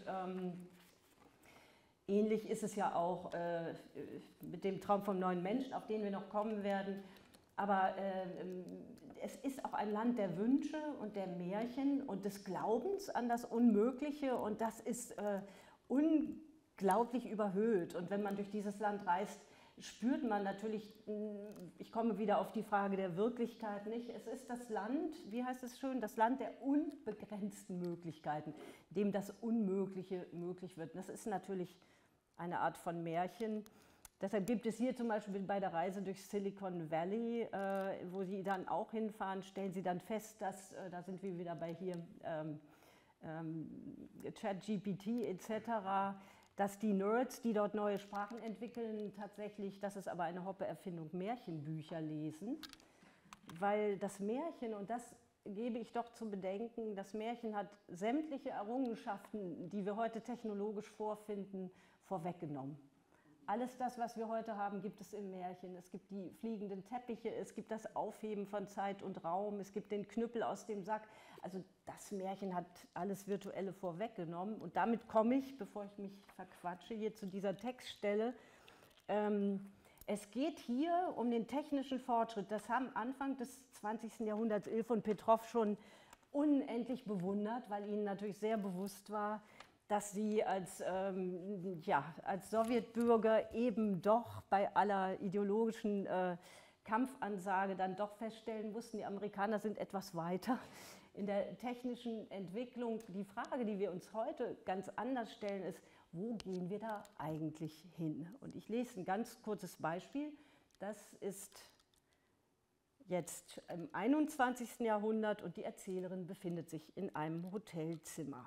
ähnlich ist es ja auch mit dem Traum vom neuen Menschen, auf den wir noch kommen werden. Aber es ist auch ein Land der Wünsche und der Märchen und des Glaubens an das Unmögliche und das ist unglaublich überhöht. Und wenn man durch dieses Land reist, spürt man natürlich, ich komme wieder auf die Frage der Wirklichkeit, nicht? Es ist das Land, wie heißt es schön, das Land der unbegrenzten Möglichkeiten, dem das Unmögliche möglich wird. Und das ist natürlich eine Art von Märchen. Deshalb gibt es hier zum Beispiel bei der Reise durch Silicon Valley, wo Sie dann auch hinfahren, stellen Sie dann fest, dass, da sind wir wieder bei hier ChatGPT etc., dass die Nerds, die dort neue Sprachen entwickeln, tatsächlich, das ist aber eine Hoppe-Erfindung, Märchenbücher lesen, weil das Märchen, und das gebe ich doch zu bedenken, das Märchen hat sämtliche Errungenschaften, die wir heute technologisch vorfinden, vorweggenommen. Alles das, was wir heute haben, gibt es im Märchen. Es gibt die fliegenden Teppiche, es gibt das Aufheben von Zeit und Raum, es gibt den Knüppel aus dem Sack. Also das Märchen hat alles Virtuelle vorweggenommen. Und damit komme ich, bevor ich mich verquatsche, hier zu dieser Textstelle. Es geht hier um den technischen Fortschritt. Das haben Anfang des 20. Jahrhunderts Ilf und Petrov schon unendlich bewundert, weil ihnen natürlich sehr bewusst war, dass sie als Sowjetbürger eben doch bei aller ideologischen Kampfansage dann doch feststellen mussten, die Amerikaner sind etwas weiter in der technischen Entwicklung. Die Frage, die wir uns heute ganz anders stellen, ist, wo gehen wir da eigentlich hin? Und ich lese ein ganz kurzes Beispiel. Das ist jetzt im 21. Jahrhundert und die Erzählerin befindet sich in einem Hotelzimmer.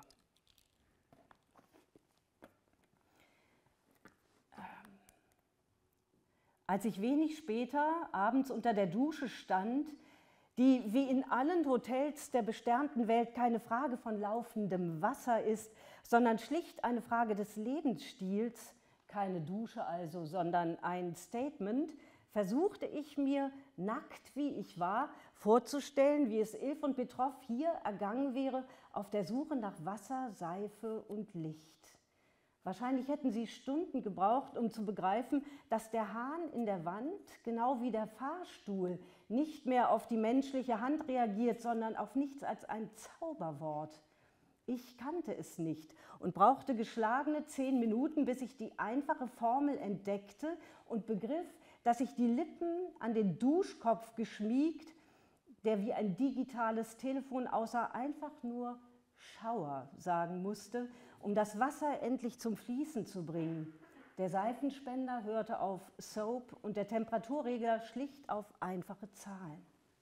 Als ich wenig später abends unter der Dusche stand, die wie in allen Hotels der besternten Welt keine Frage von laufendem Wasser ist, sondern schlicht eine Frage des Lebensstils, keine Dusche also, sondern ein Statement, versuchte ich mir, nackt wie ich war, vorzustellen, wie es Ilf und Petrov hier ergangen wäre, auf der Suche nach Wasser, Seife und Licht. Wahrscheinlich hätten sie Stunden gebraucht, um zu begreifen, dass der Hahn in der Wand, genau wie der Fahrstuhl, nicht mehr auf die menschliche Hand reagiert, sondern auf nichts als ein Zauberwort. Ich kannte es nicht und brauchte geschlagene 10 Minuten, bis ich die einfache Formel entdeckte und begriff, dass ich die Lippen an den Duschkopf geschmiegt, der wie ein digitales Telefon aussah, einfach nur Schauer sagen musste, um das Wasser endlich zum Fließen zu bringen. Der Seifenspender hörte auf Soap und der Temperaturregler schlicht auf einfache Zahlen.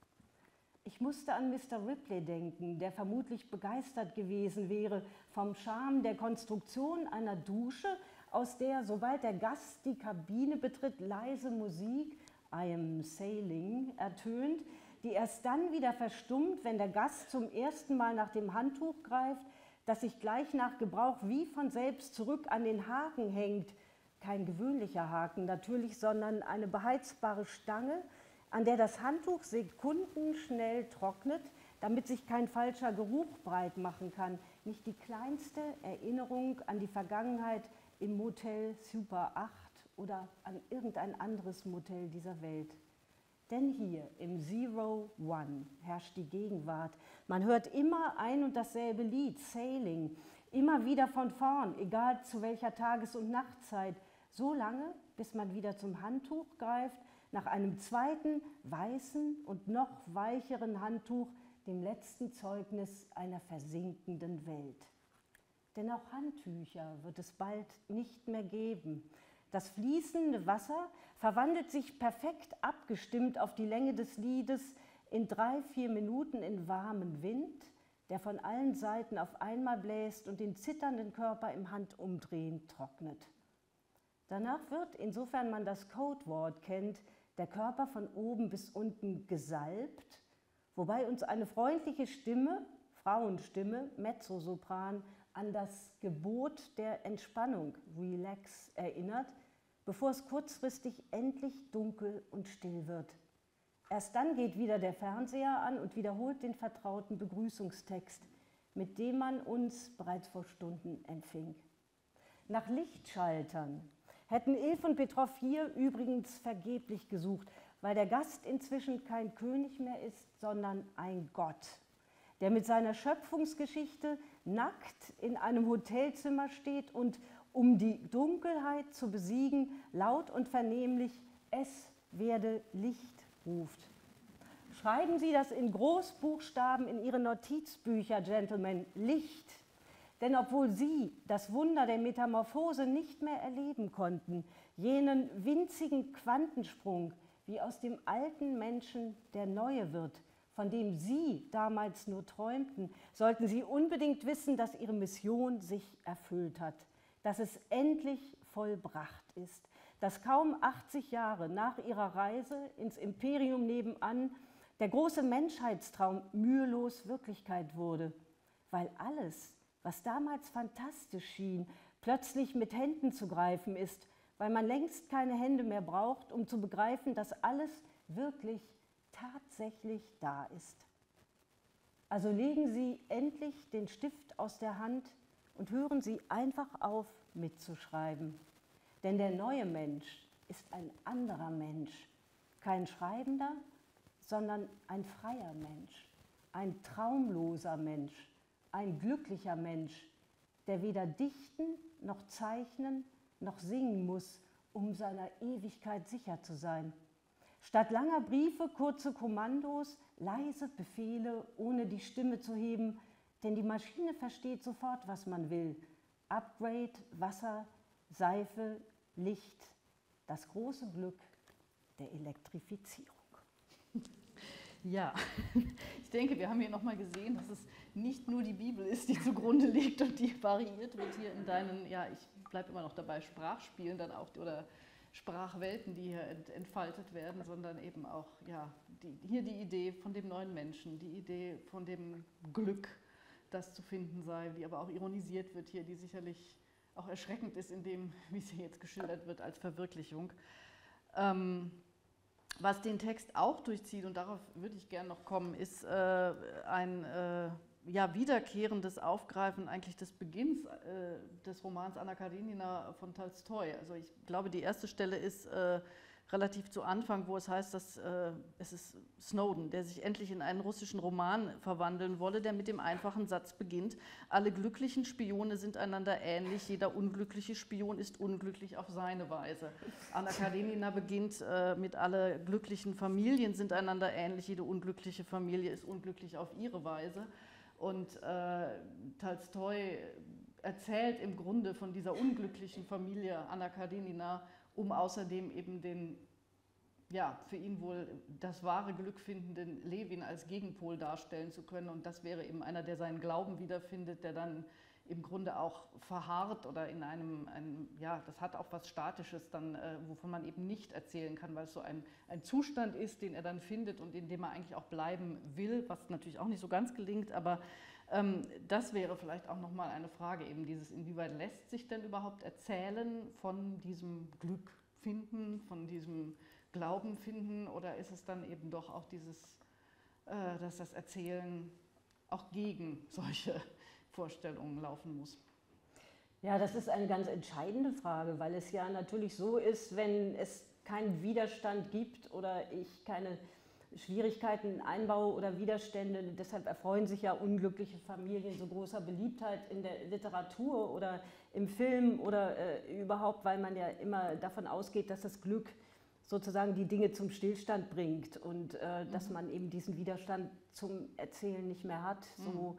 Ich musste an Mr. Ripley denken, der vermutlich begeistert gewesen wäre vom Charme der Konstruktion einer Dusche, aus der, sobald der Gast die Kabine betritt, leise Musik, I am sailing, ertönt, die erst dann wieder verstummt, wenn der Gast zum ersten Mal nach dem Handtuch greift, das sich gleich nach Gebrauch wie von selbst zurück an den Haken hängt. Kein gewöhnlicher Haken natürlich, sondern eine beheizbare Stange, an der das Handtuch sekundenschnell trocknet, damit sich kein falscher Geruch breit machen kann. Nicht die kleinste Erinnerung an die Vergangenheit im Motel Super 8 oder an irgendein anderes Motel dieser Welt. Denn hier im Zero One herrscht die Gegenwart. Man hört immer ein und dasselbe Lied, Sailing, immer wieder von vorn, egal zu welcher Tages- und Nachtzeit, so lange, bis man wieder zum Handtuch greift, nach einem zweiten, weißen und noch weicheren Handtuch, dem letzten Zeugnis einer versinkenden Welt. Denn auch Handtücher wird es bald nicht mehr geben. Das fließende Wasser verwandelt sich perfekt abgestimmt auf die Länge des Liedes in 3-4 Minuten in warmen Wind, der von allen Seiten auf einmal bläst und den zitternden Körper im Handumdrehen trocknet. Danach wird, insofern man das Codewort kennt, der Körper von oben bis unten gesalbt, wobei uns eine freundliche Stimme, Frauenstimme, Mezzosopran, an das Gebot der Entspannung, Relax, erinnert, bevor es kurzfristig endlich dunkel und still wird. Erst dann geht wieder der Fernseher an und wiederholt den vertrauten Begrüßungstext, mit dem man uns bereits vor Stunden empfing. Nach Lichtschaltern hätten Ilf und Petrov hier übrigens vergeblich gesucht, weil der Gast inzwischen kein König mehr ist, sondern ein Gott, der mit seiner Schöpfungsgeschichte nackt in einem Hotelzimmer steht und, um die Dunkelheit zu besiegen, laut und vernehmlich „Es werde Licht“ ruft. Schreiben Sie das in Großbuchstaben in Ihre Notizbücher, Gentlemen, Licht. Denn obwohl Sie das Wunder der Metamorphose nicht mehr erleben konnten, jenen winzigen Quantensprung, wie aus dem alten Menschen der Neue wird, von dem Sie damals nur träumten, sollten Sie unbedingt wissen, dass Ihre Mission sich erfüllt hat, dass es endlich vollbracht ist, dass kaum 80 Jahre nach Ihrer Reise ins Imperium nebenan der große Menschheitstraum mühelos Wirklichkeit wurde, weil alles, was damals fantastisch schien, plötzlich mit Händen zu greifen ist, weil man längst keine Hände mehr braucht, um zu begreifen, dass alles wirklich tatsächlich da ist. Also legen Sie endlich den Stift aus der Hand und hören Sie einfach auf, mitzuschreiben. Denn der neue Mensch ist ein anderer Mensch, kein Schreibender, sondern ein freier Mensch, ein traumloser Mensch, ein glücklicher Mensch, der weder dichten noch zeichnen noch singen muss, um seiner Ewigkeit sicher zu sein. Statt langer Briefe, kurze Kommandos, leise Befehle, ohne die Stimme zu heben, denn die Maschine versteht sofort, was man will. Upgrade, Wasser, Seife, Licht, das große Glück der Elektrifizierung. Ja, ich denke, wir haben hier nochmal gesehen, dass es nicht nur die Bibel ist, die zugrunde liegt und die variiert wird hier in deinen, ja, ich bleibe immer noch dabei, Sprachspielen dann auch oder Sprachwelten, die hier entfaltet werden, sondern eben auch, ja, hier die Idee von dem neuen Menschen, die Idee von dem Glück, das zu finden sei, die aber auch ironisiert wird hier, die sicherlich auch erschreckend ist in dem, wie sie jetzt geschildert wird, als Verwirklichung. Was den Text auch durchzieht, und darauf würde ich gerne noch kommen, ist ein wiederkehrendes Aufgreifen eigentlich des Beginns des Romans Anna Karenina von Tolstoi. Also ich glaube, die erste Stelle ist relativ zu Anfang, wo es heißt, dass es ist Snowden, der sich endlich in einen russischen Roman verwandeln wolle, der mit dem einfachen Satz beginnt: Alle glücklichen Spione sind einander ähnlich, jeder unglückliche Spion ist unglücklich auf seine Weise. Anna Karenina beginnt mit: Alle glücklichen Familien sind einander ähnlich, jede unglückliche Familie ist unglücklich auf ihre Weise. Und Tolstoi erzählt im Grunde von dieser unglücklichen Familie Anna Karenina, um außerdem eben den, ja, für ihn wohl das wahre Glück findenden Levin als Gegenpol darstellen zu können. Und das wäre eben einer, der seinen Glauben wiederfindet, der dann im Grunde auch verharrt oder in einem ja, das hat auch was Statisches dann, wovon man eben nicht erzählen kann, weil es so ein Zustand ist, den er dann findet und in dem er eigentlich auch bleiben will, was natürlich auch nicht so ganz gelingt, aber das wäre vielleicht auch nochmal eine Frage, eben dieses, inwieweit lässt sich denn überhaupt erzählen von diesem Glück finden, von diesem Glauben finden, oder ist es dann eben doch auch dieses, dass das Erzählen auch gegen solche Vorstellungen laufen muss? Ja, das ist eine ganz entscheidende Frage, weil es ja natürlich so ist, wenn es keinen Widerstand gibt oder ich keine Schwierigkeiten einbaue oder Widerstände, deshalb erfreuen sich ja unglückliche Familien so großer Beliebtheit in der Literatur oder im Film oder überhaupt, weil man ja immer davon ausgeht, dass das Glück sozusagen die Dinge zum Stillstand bringt und dass man eben diesen Widerstand zum Erzählen nicht mehr hat. So,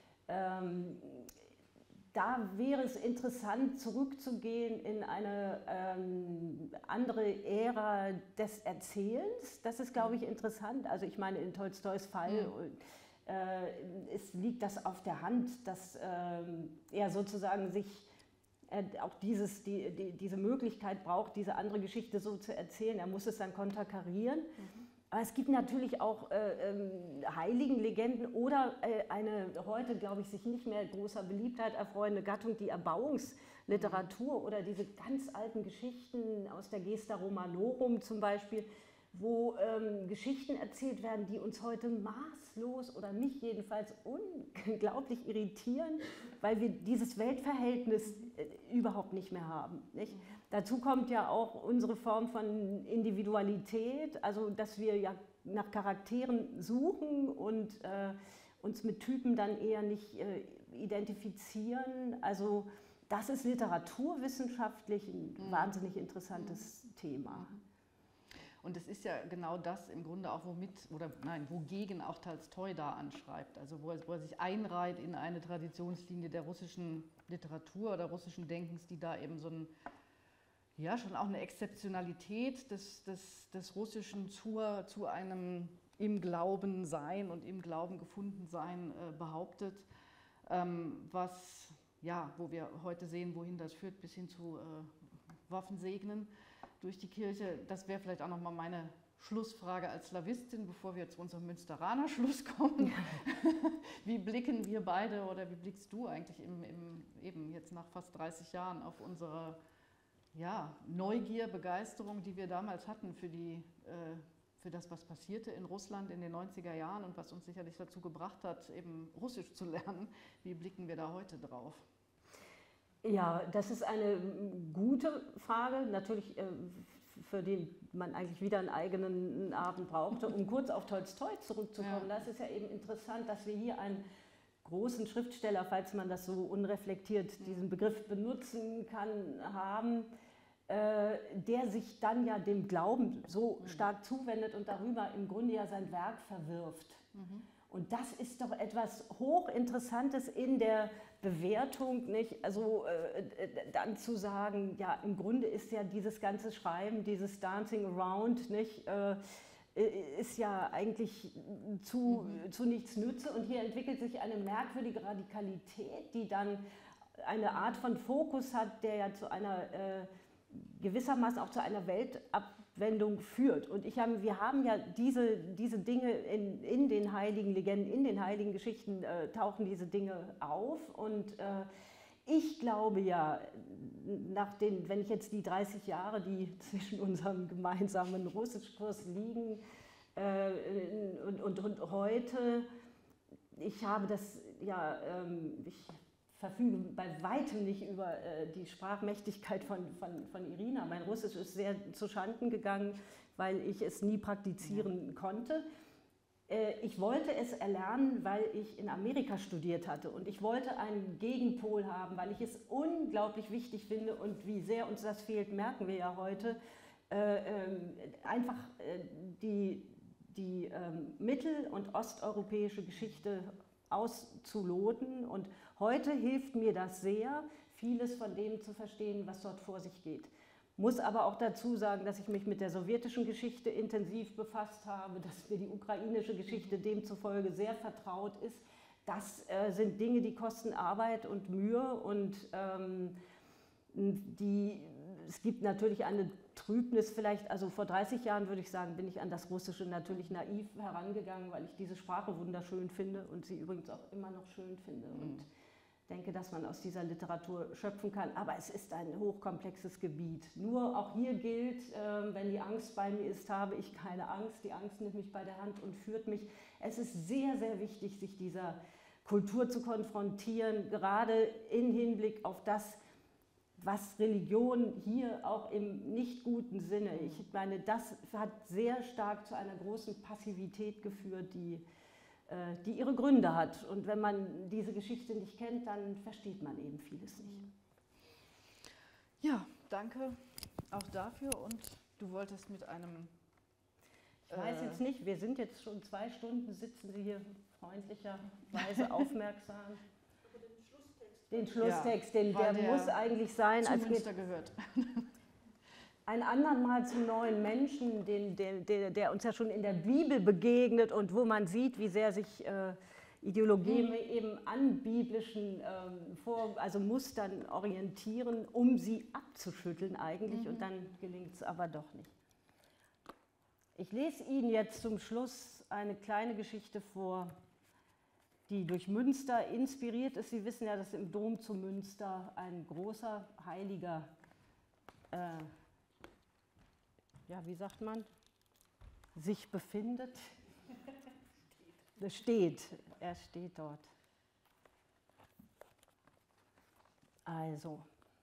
da wäre es interessant, zurückzugehen in eine andere Ära des Erzählens. Das ist, glaube ich, interessant. Also ich meine, in Tolstois Fall liegt das auf der Hand, dass er sozusagen sich auch diese Möglichkeit braucht, diese andere Geschichte so zu erzählen. Er muss es dann konterkarieren. Aber es gibt natürlich auch Heiligenlegenden oder eine heute, glaube ich, sich nicht mehr großer Beliebtheit erfreuende Gattung, die Erbauungsliteratur oder diese ganz alten Geschichten aus der Gesta Romanorum zum Beispiel, wo Geschichten erzählt werden, die uns heute maßlos oder mich jedenfalls unglaublich irritieren, weil wir dieses Weltverhältnis überhaupt nicht mehr haben. Nicht? Dazu kommt ja auch unsere Form von Individualität, also dass wir ja nach Charakteren suchen und uns mit Typen dann eher nicht identifizieren. Also das ist literaturwissenschaftlich ein wahnsinnig interessantes Thema. Und es ist ja genau das im Grunde auch, wogegen auch Tolstoi da anschreibt, also wo er sich einreiht in eine Traditionslinie der russischen Literatur oder russischen Denkens, die da eben so ein, ja, schon auch eine Exzeptionalität des Russischen zu einem im Glauben sein und im Glauben gefunden sein behauptet, wo wir heute sehen, wohin das führt, bis hin zu Waffensegnen durch die Kirche. Das wäre vielleicht auch nochmal meine Schlussfrage als Slawistin, bevor wir zu unserem Münsteraner Schluss kommen. Wie blicken wir beide oder wie blickst du eigentlich eben jetzt nach fast 30 Jahren auf unsere Neugier, Begeisterung, die wir damals hatten für das, was passierte in Russland in den 90er Jahren und was uns sicherlich dazu gebracht hat, eben Russisch zu lernen. Wie blicken wir da heute drauf? Ja, das ist eine gute Frage, natürlich für die man eigentlich wieder einen eigenen Abend brauchte. Um kurz auf Tolstoi zurückzukommen, das ist ja eben interessant, dass wir hier einen großen Schriftsteller, falls man das so unreflektiert diesen Begriff benutzen kann, haben, der sich dann ja dem Glauben so stark zuwendet und darüber im Grunde ja sein Werk verwirft. Und das ist doch etwas Hochinteressantes in der Bewertung, nicht? Also dann zu sagen, ja, im Grunde ist ja dieses ganze Schreiben, dieses Dancing Around, nicht, ist ja eigentlich zu nichts nütze. Und hier entwickelt sich eine merkwürdige Radikalität, die dann eine Art von Fokus hat, der ja zu einer gewissermaßen auch zu einer Weltabwendung führt. Und wir haben ja diese Dinge in den heiligen Legenden, in den heiligen Geschichten tauchen diese Dinge auf. Und ich glaube ja, wenn ich jetzt die 30 Jahre, die zwischen unserem gemeinsamen Russischkurs liegen und heute, ich habe das ja, ich verfüge bei weitem nicht über die Sprachmächtigkeit von Irina. Mein Russisch ist sehr zu Schanden gegangen, weil ich es nie praktizieren konnte. Ich wollte es erlernen, weil ich in Amerika studiert hatte und ich wollte einen Gegenpol haben, weil ich es unglaublich wichtig finde und wie sehr uns das fehlt, merken wir ja heute, einfach die mittel- und osteuropäische Geschichte auszuloten. Und heute hilft mir das sehr, vieles von dem zu verstehen, was dort vor sich geht. Muss aber auch dazu sagen, dass ich mich mit der sowjetischen Geschichte intensiv befasst habe, dass mir die ukrainische Geschichte demzufolge sehr vertraut ist. Das sind Dinge, die kosten Arbeit und Mühe und es gibt natürlich eine Trübnis vielleicht, also vor 30 Jahren würde ich sagen, bin ich an das Russische natürlich naiv herangegangen, weil ich diese Sprache wunderschön finde und sie übrigens auch immer noch schön finde und denke, dass man aus dieser Literatur schöpfen kann. Aber es ist ein hochkomplexes Gebiet. Nur auch hier gilt, wenn die Angst bei mir ist, habe ich keine Angst. Die Angst nimmt mich bei der Hand und führt mich. Es ist sehr, sehr wichtig, sich dieser Kultur zu konfrontieren, gerade im Hinblick auf das, was Religion hier auch im nicht guten Sinne, ich meine, das hat sehr stark zu einer großen Passivität geführt, die ihre Gründe hat. Und wenn man diese Geschichte nicht kennt, dann versteht man eben vieles nicht. Ja, danke auch dafür. Und du wolltest mit einem... Ich weiß jetzt nicht, wir sind jetzt schon 2 Stunden, sitzen Sie hier freundlicherweise aufmerksam. Den Schlusstext, der muss eigentlich sein, als Münster gehört. Ein andermal zum neuen Menschen, der uns ja schon in der Bibel begegnet und wo man sieht, wie sehr sich Ideologien eben an biblischen Mustern orientieren, um sie abzuschütteln eigentlich, und dann gelingt es aber doch nicht. Ich lese Ihnen jetzt zum Schluss eine kleine Geschichte vor, die durch Münster inspiriert ist. Sie wissen ja, dass im Dom zu Münster ein großer Heiliger, wie sagt man, sich befindet. Er steht dort. Also,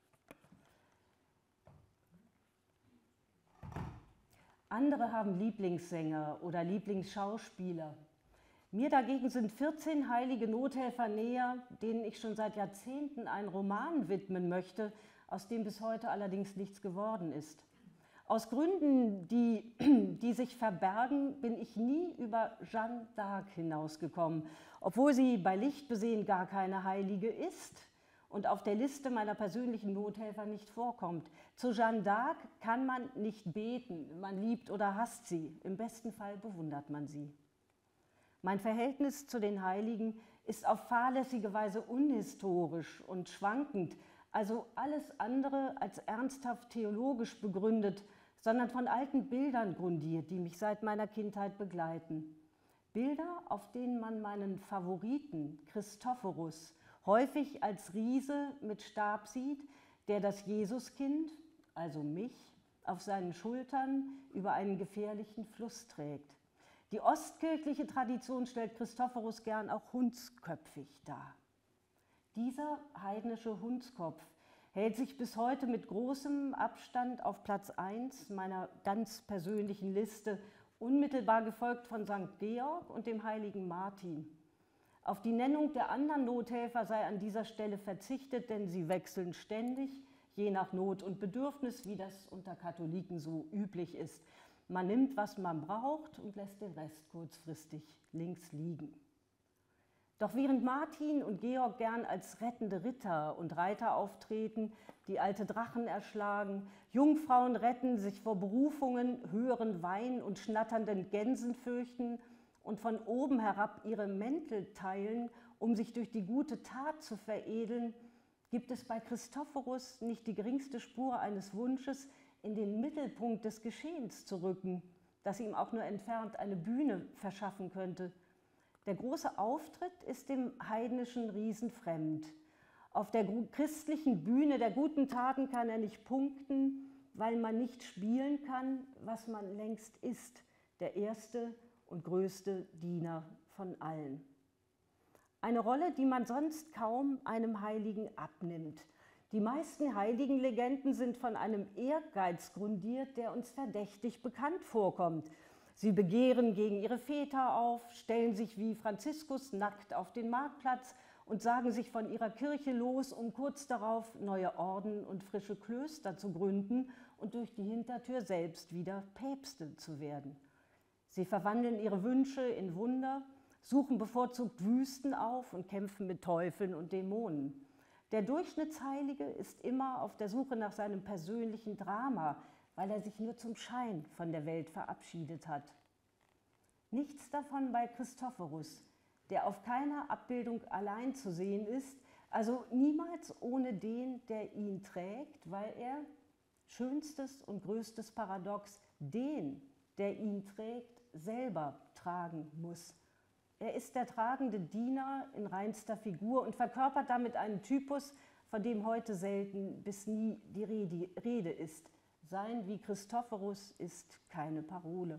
andere haben Lieblingssänger oder Lieblingsschauspieler. Mir dagegen sind 14 heilige Nothelfer näher, denen ich schon seit Jahrzehnten einen Roman widmen möchte, aus dem bis heute allerdings nichts geworden ist. Aus Gründen, die sich verbergen, bin ich nie über Jeanne d'Arc hinausgekommen, obwohl sie bei Licht besehen gar keine Heilige ist und auf der Liste meiner persönlichen Nothelfer nicht vorkommt. Zu Jeanne d'Arc kann man nicht beten, man liebt oder hasst sie, im besten Fall bewundert man sie. Mein Verhältnis zu den Heiligen ist auf fahrlässige Weise unhistorisch und schwankend, also alles andere als ernsthaft theologisch begründet, sondern von alten Bildern grundiert, die mich seit meiner Kindheit begleiten. Bilder, auf denen man meinen Favoriten, Christophorus, häufig als Riese mit Stab sieht, der das Jesuskind, also mich, auf seinen Schultern über einen gefährlichen Fluss trägt. Die ostkirchliche Tradition stellt Christophorus gern auch hundsköpfig dar. Dieser heidnische Hundskopf hält sich bis heute mit großem Abstand auf Platz 1 meiner ganz persönlichen Liste, unmittelbar gefolgt von St. Georg und dem heiligen Martin. Auf die Nennung der anderen Nothelfer sei an dieser Stelle verzichtet, denn sie wechseln ständig, je nach Not und Bedürfnis, wie das unter Katholiken so üblich ist. Man nimmt, was man braucht und lässt den Rest kurzfristig links liegen. Doch während Martin und Georg gern als rettende Ritter und Reiter auftreten, die alte Drachen erschlagen, Jungfrauen retten, sich vor Berufungen, höheren Wein und schnatternden Gänsen fürchten und von oben herab ihre Mäntel teilen, um sich durch die gute Tat zu veredeln, gibt es bei Christophorus nicht die geringste Spur eines Wunsches, in den Mittelpunkt des Geschehens zu rücken, das ihm auch nur entfernt eine Bühne verschaffen könnte. Der große Auftritt ist dem heidnischen Riesen fremd. Auf der christlichen Bühne der guten Taten kann er nicht punkten, weil man nicht spielen kann, was man längst ist, der erste und größte Diener von allen. Eine Rolle, die man sonst kaum einem Heiligen abnimmt. Die meisten Heiligenlegenden sind von einem Ehrgeiz grundiert, der uns verdächtig bekannt vorkommt. Sie begehren gegen ihre Väter auf, stellen sich wie Franziskus nackt auf den Marktplatz und sagen sich von ihrer Kirche los, um kurz darauf neue Orden und frische Klöster zu gründen und durch die Hintertür selbst wieder Päpste zu werden. Sie verwandeln ihre Wünsche in Wunder, suchen bevorzugt Wüsten auf und kämpfen mit Teufeln und Dämonen. Der Durchschnittsheilige ist immer auf der Suche nach seinem persönlichen Drama, weil er sich nur zum Schein von der Welt verabschiedet hat. Nichts davon bei Christophorus, der auf keiner Abbildung allein zu sehen ist, also niemals ohne den, der ihn trägt, weil er, schönstes und größtes Paradox, den, der ihn trägt, selber tragen muss. Er ist der tragende Diener in reinster Figur und verkörpert damit einen Typus, von dem heute selten bis nie die Rede ist. Sein wie Christophorus ist keine Parole.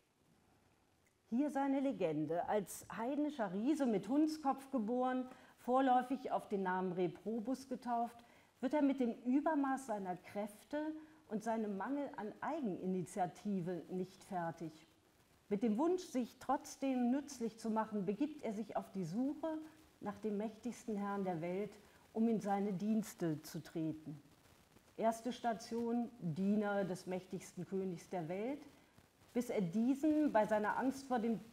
Hier seine Legende. Als heidnischer Riese mit Hundskopf geboren, vorläufig auf den Namen Reprobus getauft, wird er mit dem Übermaß seiner Kräfte und seinem Mangel an Eigeninitiative nicht fertig. Mit dem Wunsch, sich trotzdem nützlich zu machen, begibt er sich auf die Suche nach dem mächtigsten Herrn der Welt, um in seine Dienste zu treten. Erste Station, Diener des mächtigsten Königs der Welt, bis er diesen bei seiner Angst vor dem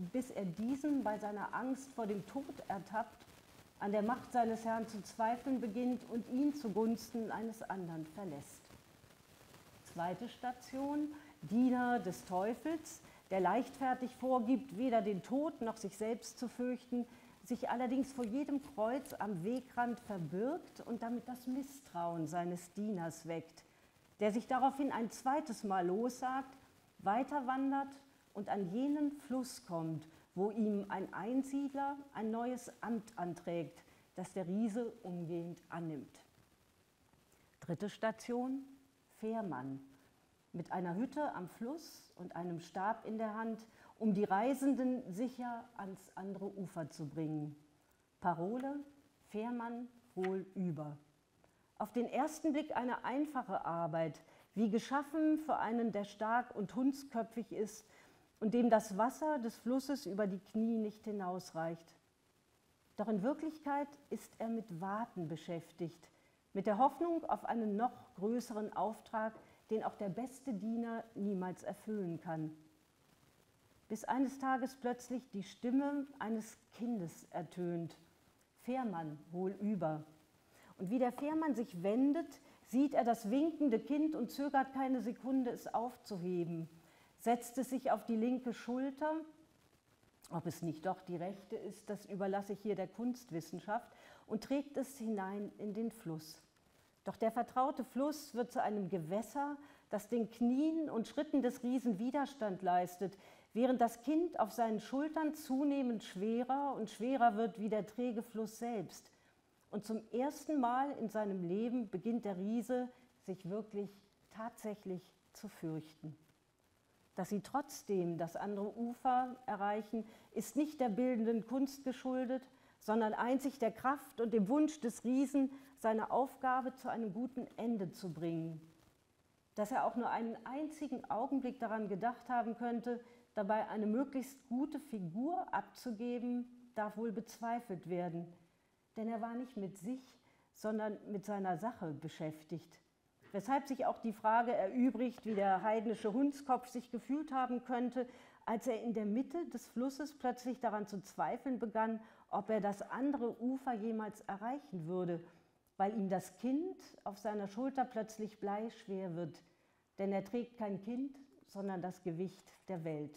Tod ertappt, an der Macht seines Herrn zu zweifeln beginnt und ihn zugunsten eines anderen verlässt. Zweite Station, Diener des Teufels, der leichtfertig vorgibt, weder den Tod noch sich selbst zu fürchten, sich allerdings vor jedem Kreuz am Wegrand verbirgt und damit das Misstrauen seines Dieners weckt, der sich daraufhin ein zweites Mal lossagt, weiterwandert und an jenen Fluss kommt, wo ihm ein Einsiedler ein neues Amt anträgt, das der Riese umgehend annimmt. Dritte Station, Fährmann, mit einer Hütte am Fluss und einem Stab in der Hand, um die Reisenden sicher ans andere Ufer zu bringen. Parole, Fährmann wohl über. Auf den ersten Blick eine einfache Arbeit, wie geschaffen für einen, der stark und hundsköpfig ist und dem das Wasser des Flusses über die Knie nicht hinausreicht. Doch in Wirklichkeit ist er mit Warten beschäftigt, mit der Hoffnung auf einen noch größeren Auftrag, den auch der beste Diener niemals erfüllen kann. Bis eines Tages plötzlich die Stimme eines Kindes ertönt. Fährmann wohl über. Und wie der Fährmann sich wendet, sieht er das winkende Kind und zögert keine Sekunde, es aufzuheben. Setzt es sich auf die linke Schulter, ob es nicht doch die rechte ist, das überlasse ich hier der Kunstwissenschaft, und trägt es hinein in den Fluss. Doch der vertraute Fluss wird zu einem Gewässer, das den Knien und Schritten des Riesen Widerstand leistet, während das Kind auf seinen Schultern zunehmend schwerer und schwerer wird wie der träge Fluss selbst. Und zum ersten Mal in seinem Leben beginnt der Riese, sich wirklich tatsächlich zu fürchten. Dass sie trotzdem das andere Ufer erreichen, ist nicht der bildenden Kunst geschuldet, sondern einzig der Kraft und dem Wunsch des Riesen, seine Aufgabe zu einem guten Ende zu bringen. Dass er auch nur einen einzigen Augenblick daran gedacht haben könnte, dabei eine möglichst gute Figur abzugeben, darf wohl bezweifelt werden. Denn er war nicht mit sich, sondern mit seiner Sache beschäftigt. Weshalb sich auch die Frage erübrigt, wie der heidnische Hundskopf sich gefühlt haben könnte, als er in der Mitte des Flusses plötzlich daran zu zweifeln begann, ob er das andere Ufer jemals erreichen würde, weil ihm das Kind auf seiner Schulter plötzlich bleischwer wird. Denn er trägt kein Kind, sondern das Gewicht der Welt.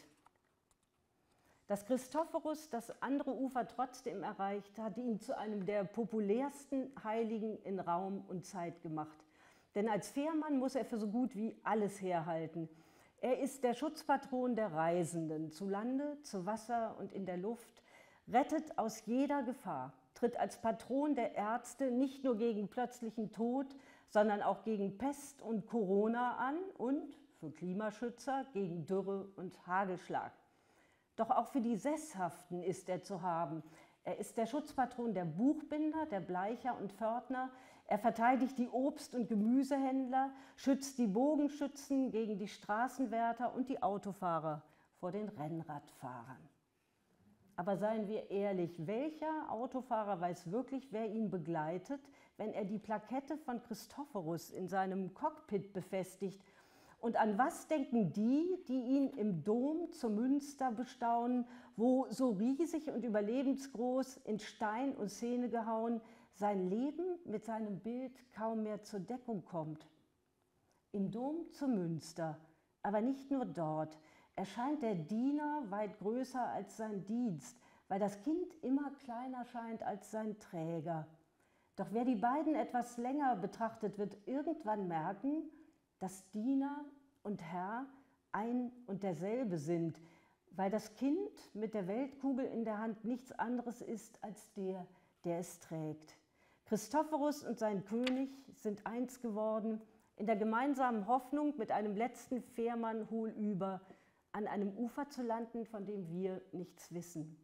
Dass Christophorus das andere Ufer trotzdem erreicht, hat ihn zu einem der populärsten Heiligen in Raum und Zeit gemacht. Denn als Fährmann muss er für so gut wie alles herhalten. Er ist der Schutzpatron der Reisenden, zu Lande, zu Wasser und in der Luft, rettet aus jeder Gefahr, tritt als Patron der Ärzte nicht nur gegen plötzlichen Tod, sondern auch gegen Pest und Corona an und für Klimaschützer gegen Dürre und Hagelschlag. Doch auch für die Sesshaften ist er zu haben. Er ist der Schutzpatron der Buchbinder, der Bleicher und Pförtner. Er verteidigt die Obst- und Gemüsehändler, schützt die Bogenschützen gegen die Straßenwärter und die Autofahrer vor den Rennradfahrern. Aber seien wir ehrlich, welcher Autofahrer weiß wirklich, wer ihn begleitet, wenn er die Plakette von Christophorus in seinem Cockpit befestigt? Und an was denken die, die ihn im Dom zu Münster bestaunen, wo so riesig und überlebensgroß in Stein und Szene gehauen sein Leben mit seinem Bild kaum mehr zur Deckung kommt? Im Dom zu Münster, aber nicht nur dort, erscheint der Diener weit größer als sein Dienst, weil das Kind immer kleiner scheint als sein Träger. Doch wer die beiden etwas länger betrachtet, wird irgendwann merken, dass Diener und Herr ein und derselbe sind, weil das Kind mit der Weltkugel in der Hand nichts anderes ist als der, der es trägt. Christophorus und sein König sind eins geworden, in der gemeinsamen Hoffnung, mit einem letzten Fährmann hohlüber an einem Ufer zu landen, von dem wir nichts wissen.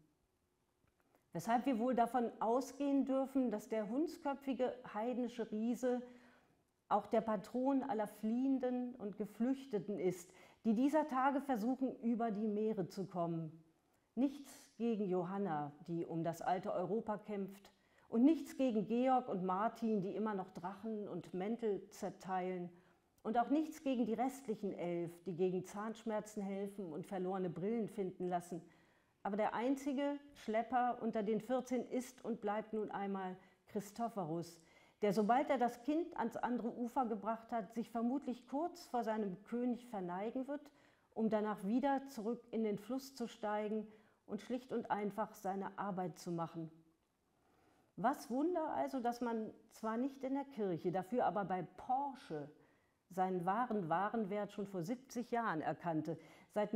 Weshalb wir wohl davon ausgehen dürfen, dass der hundsköpfige heidnische Riese auch der Patron aller Fliehenden und Geflüchteten ist, die dieser Tage versuchen, über die Meere zu kommen. Nichts gegen Johanna, die um das alte Europa kämpft, und nichts gegen Georg und Martin, die immer noch Drachen und Mäntel zerteilen, und auch nichts gegen die restlichen 11, die gegen Zahnschmerzen helfen und verlorene Brillen finden lassen. Aber der einzige Schlepper unter den 14 ist und bleibt nun einmal Christophorus, der, sobald er das Kind ans andere Ufer gebracht hat, sich vermutlich kurz vor seinem König verneigen wird, um danach wieder zurück in den Fluss zu steigen und schlicht und einfach seine Arbeit zu machen. Was Wunder also, dass man zwar nicht in der Kirche, dafür aber bei Porsche seinen wahren Warenwert schon vor 70 Jahren erkannte. Seit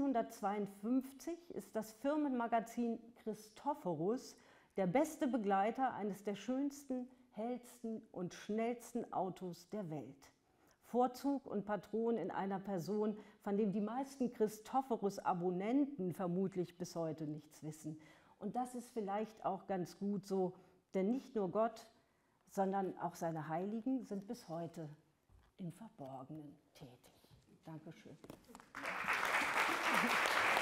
1952 ist das Firmenmagazin Christophorus der beste Begleiter eines der schönsten, hellsten und schnellsten Autos der Welt. Vorzug und Patron in einer Person, von dem die meisten Christophorus-Abonnenten vermutlich bis heute nichts wissen. Und das ist vielleicht auch ganz gut so, denn nicht nur Gott, sondern auch seine Heiligen sind bis heute im Verborgenen tätig. Dankeschön.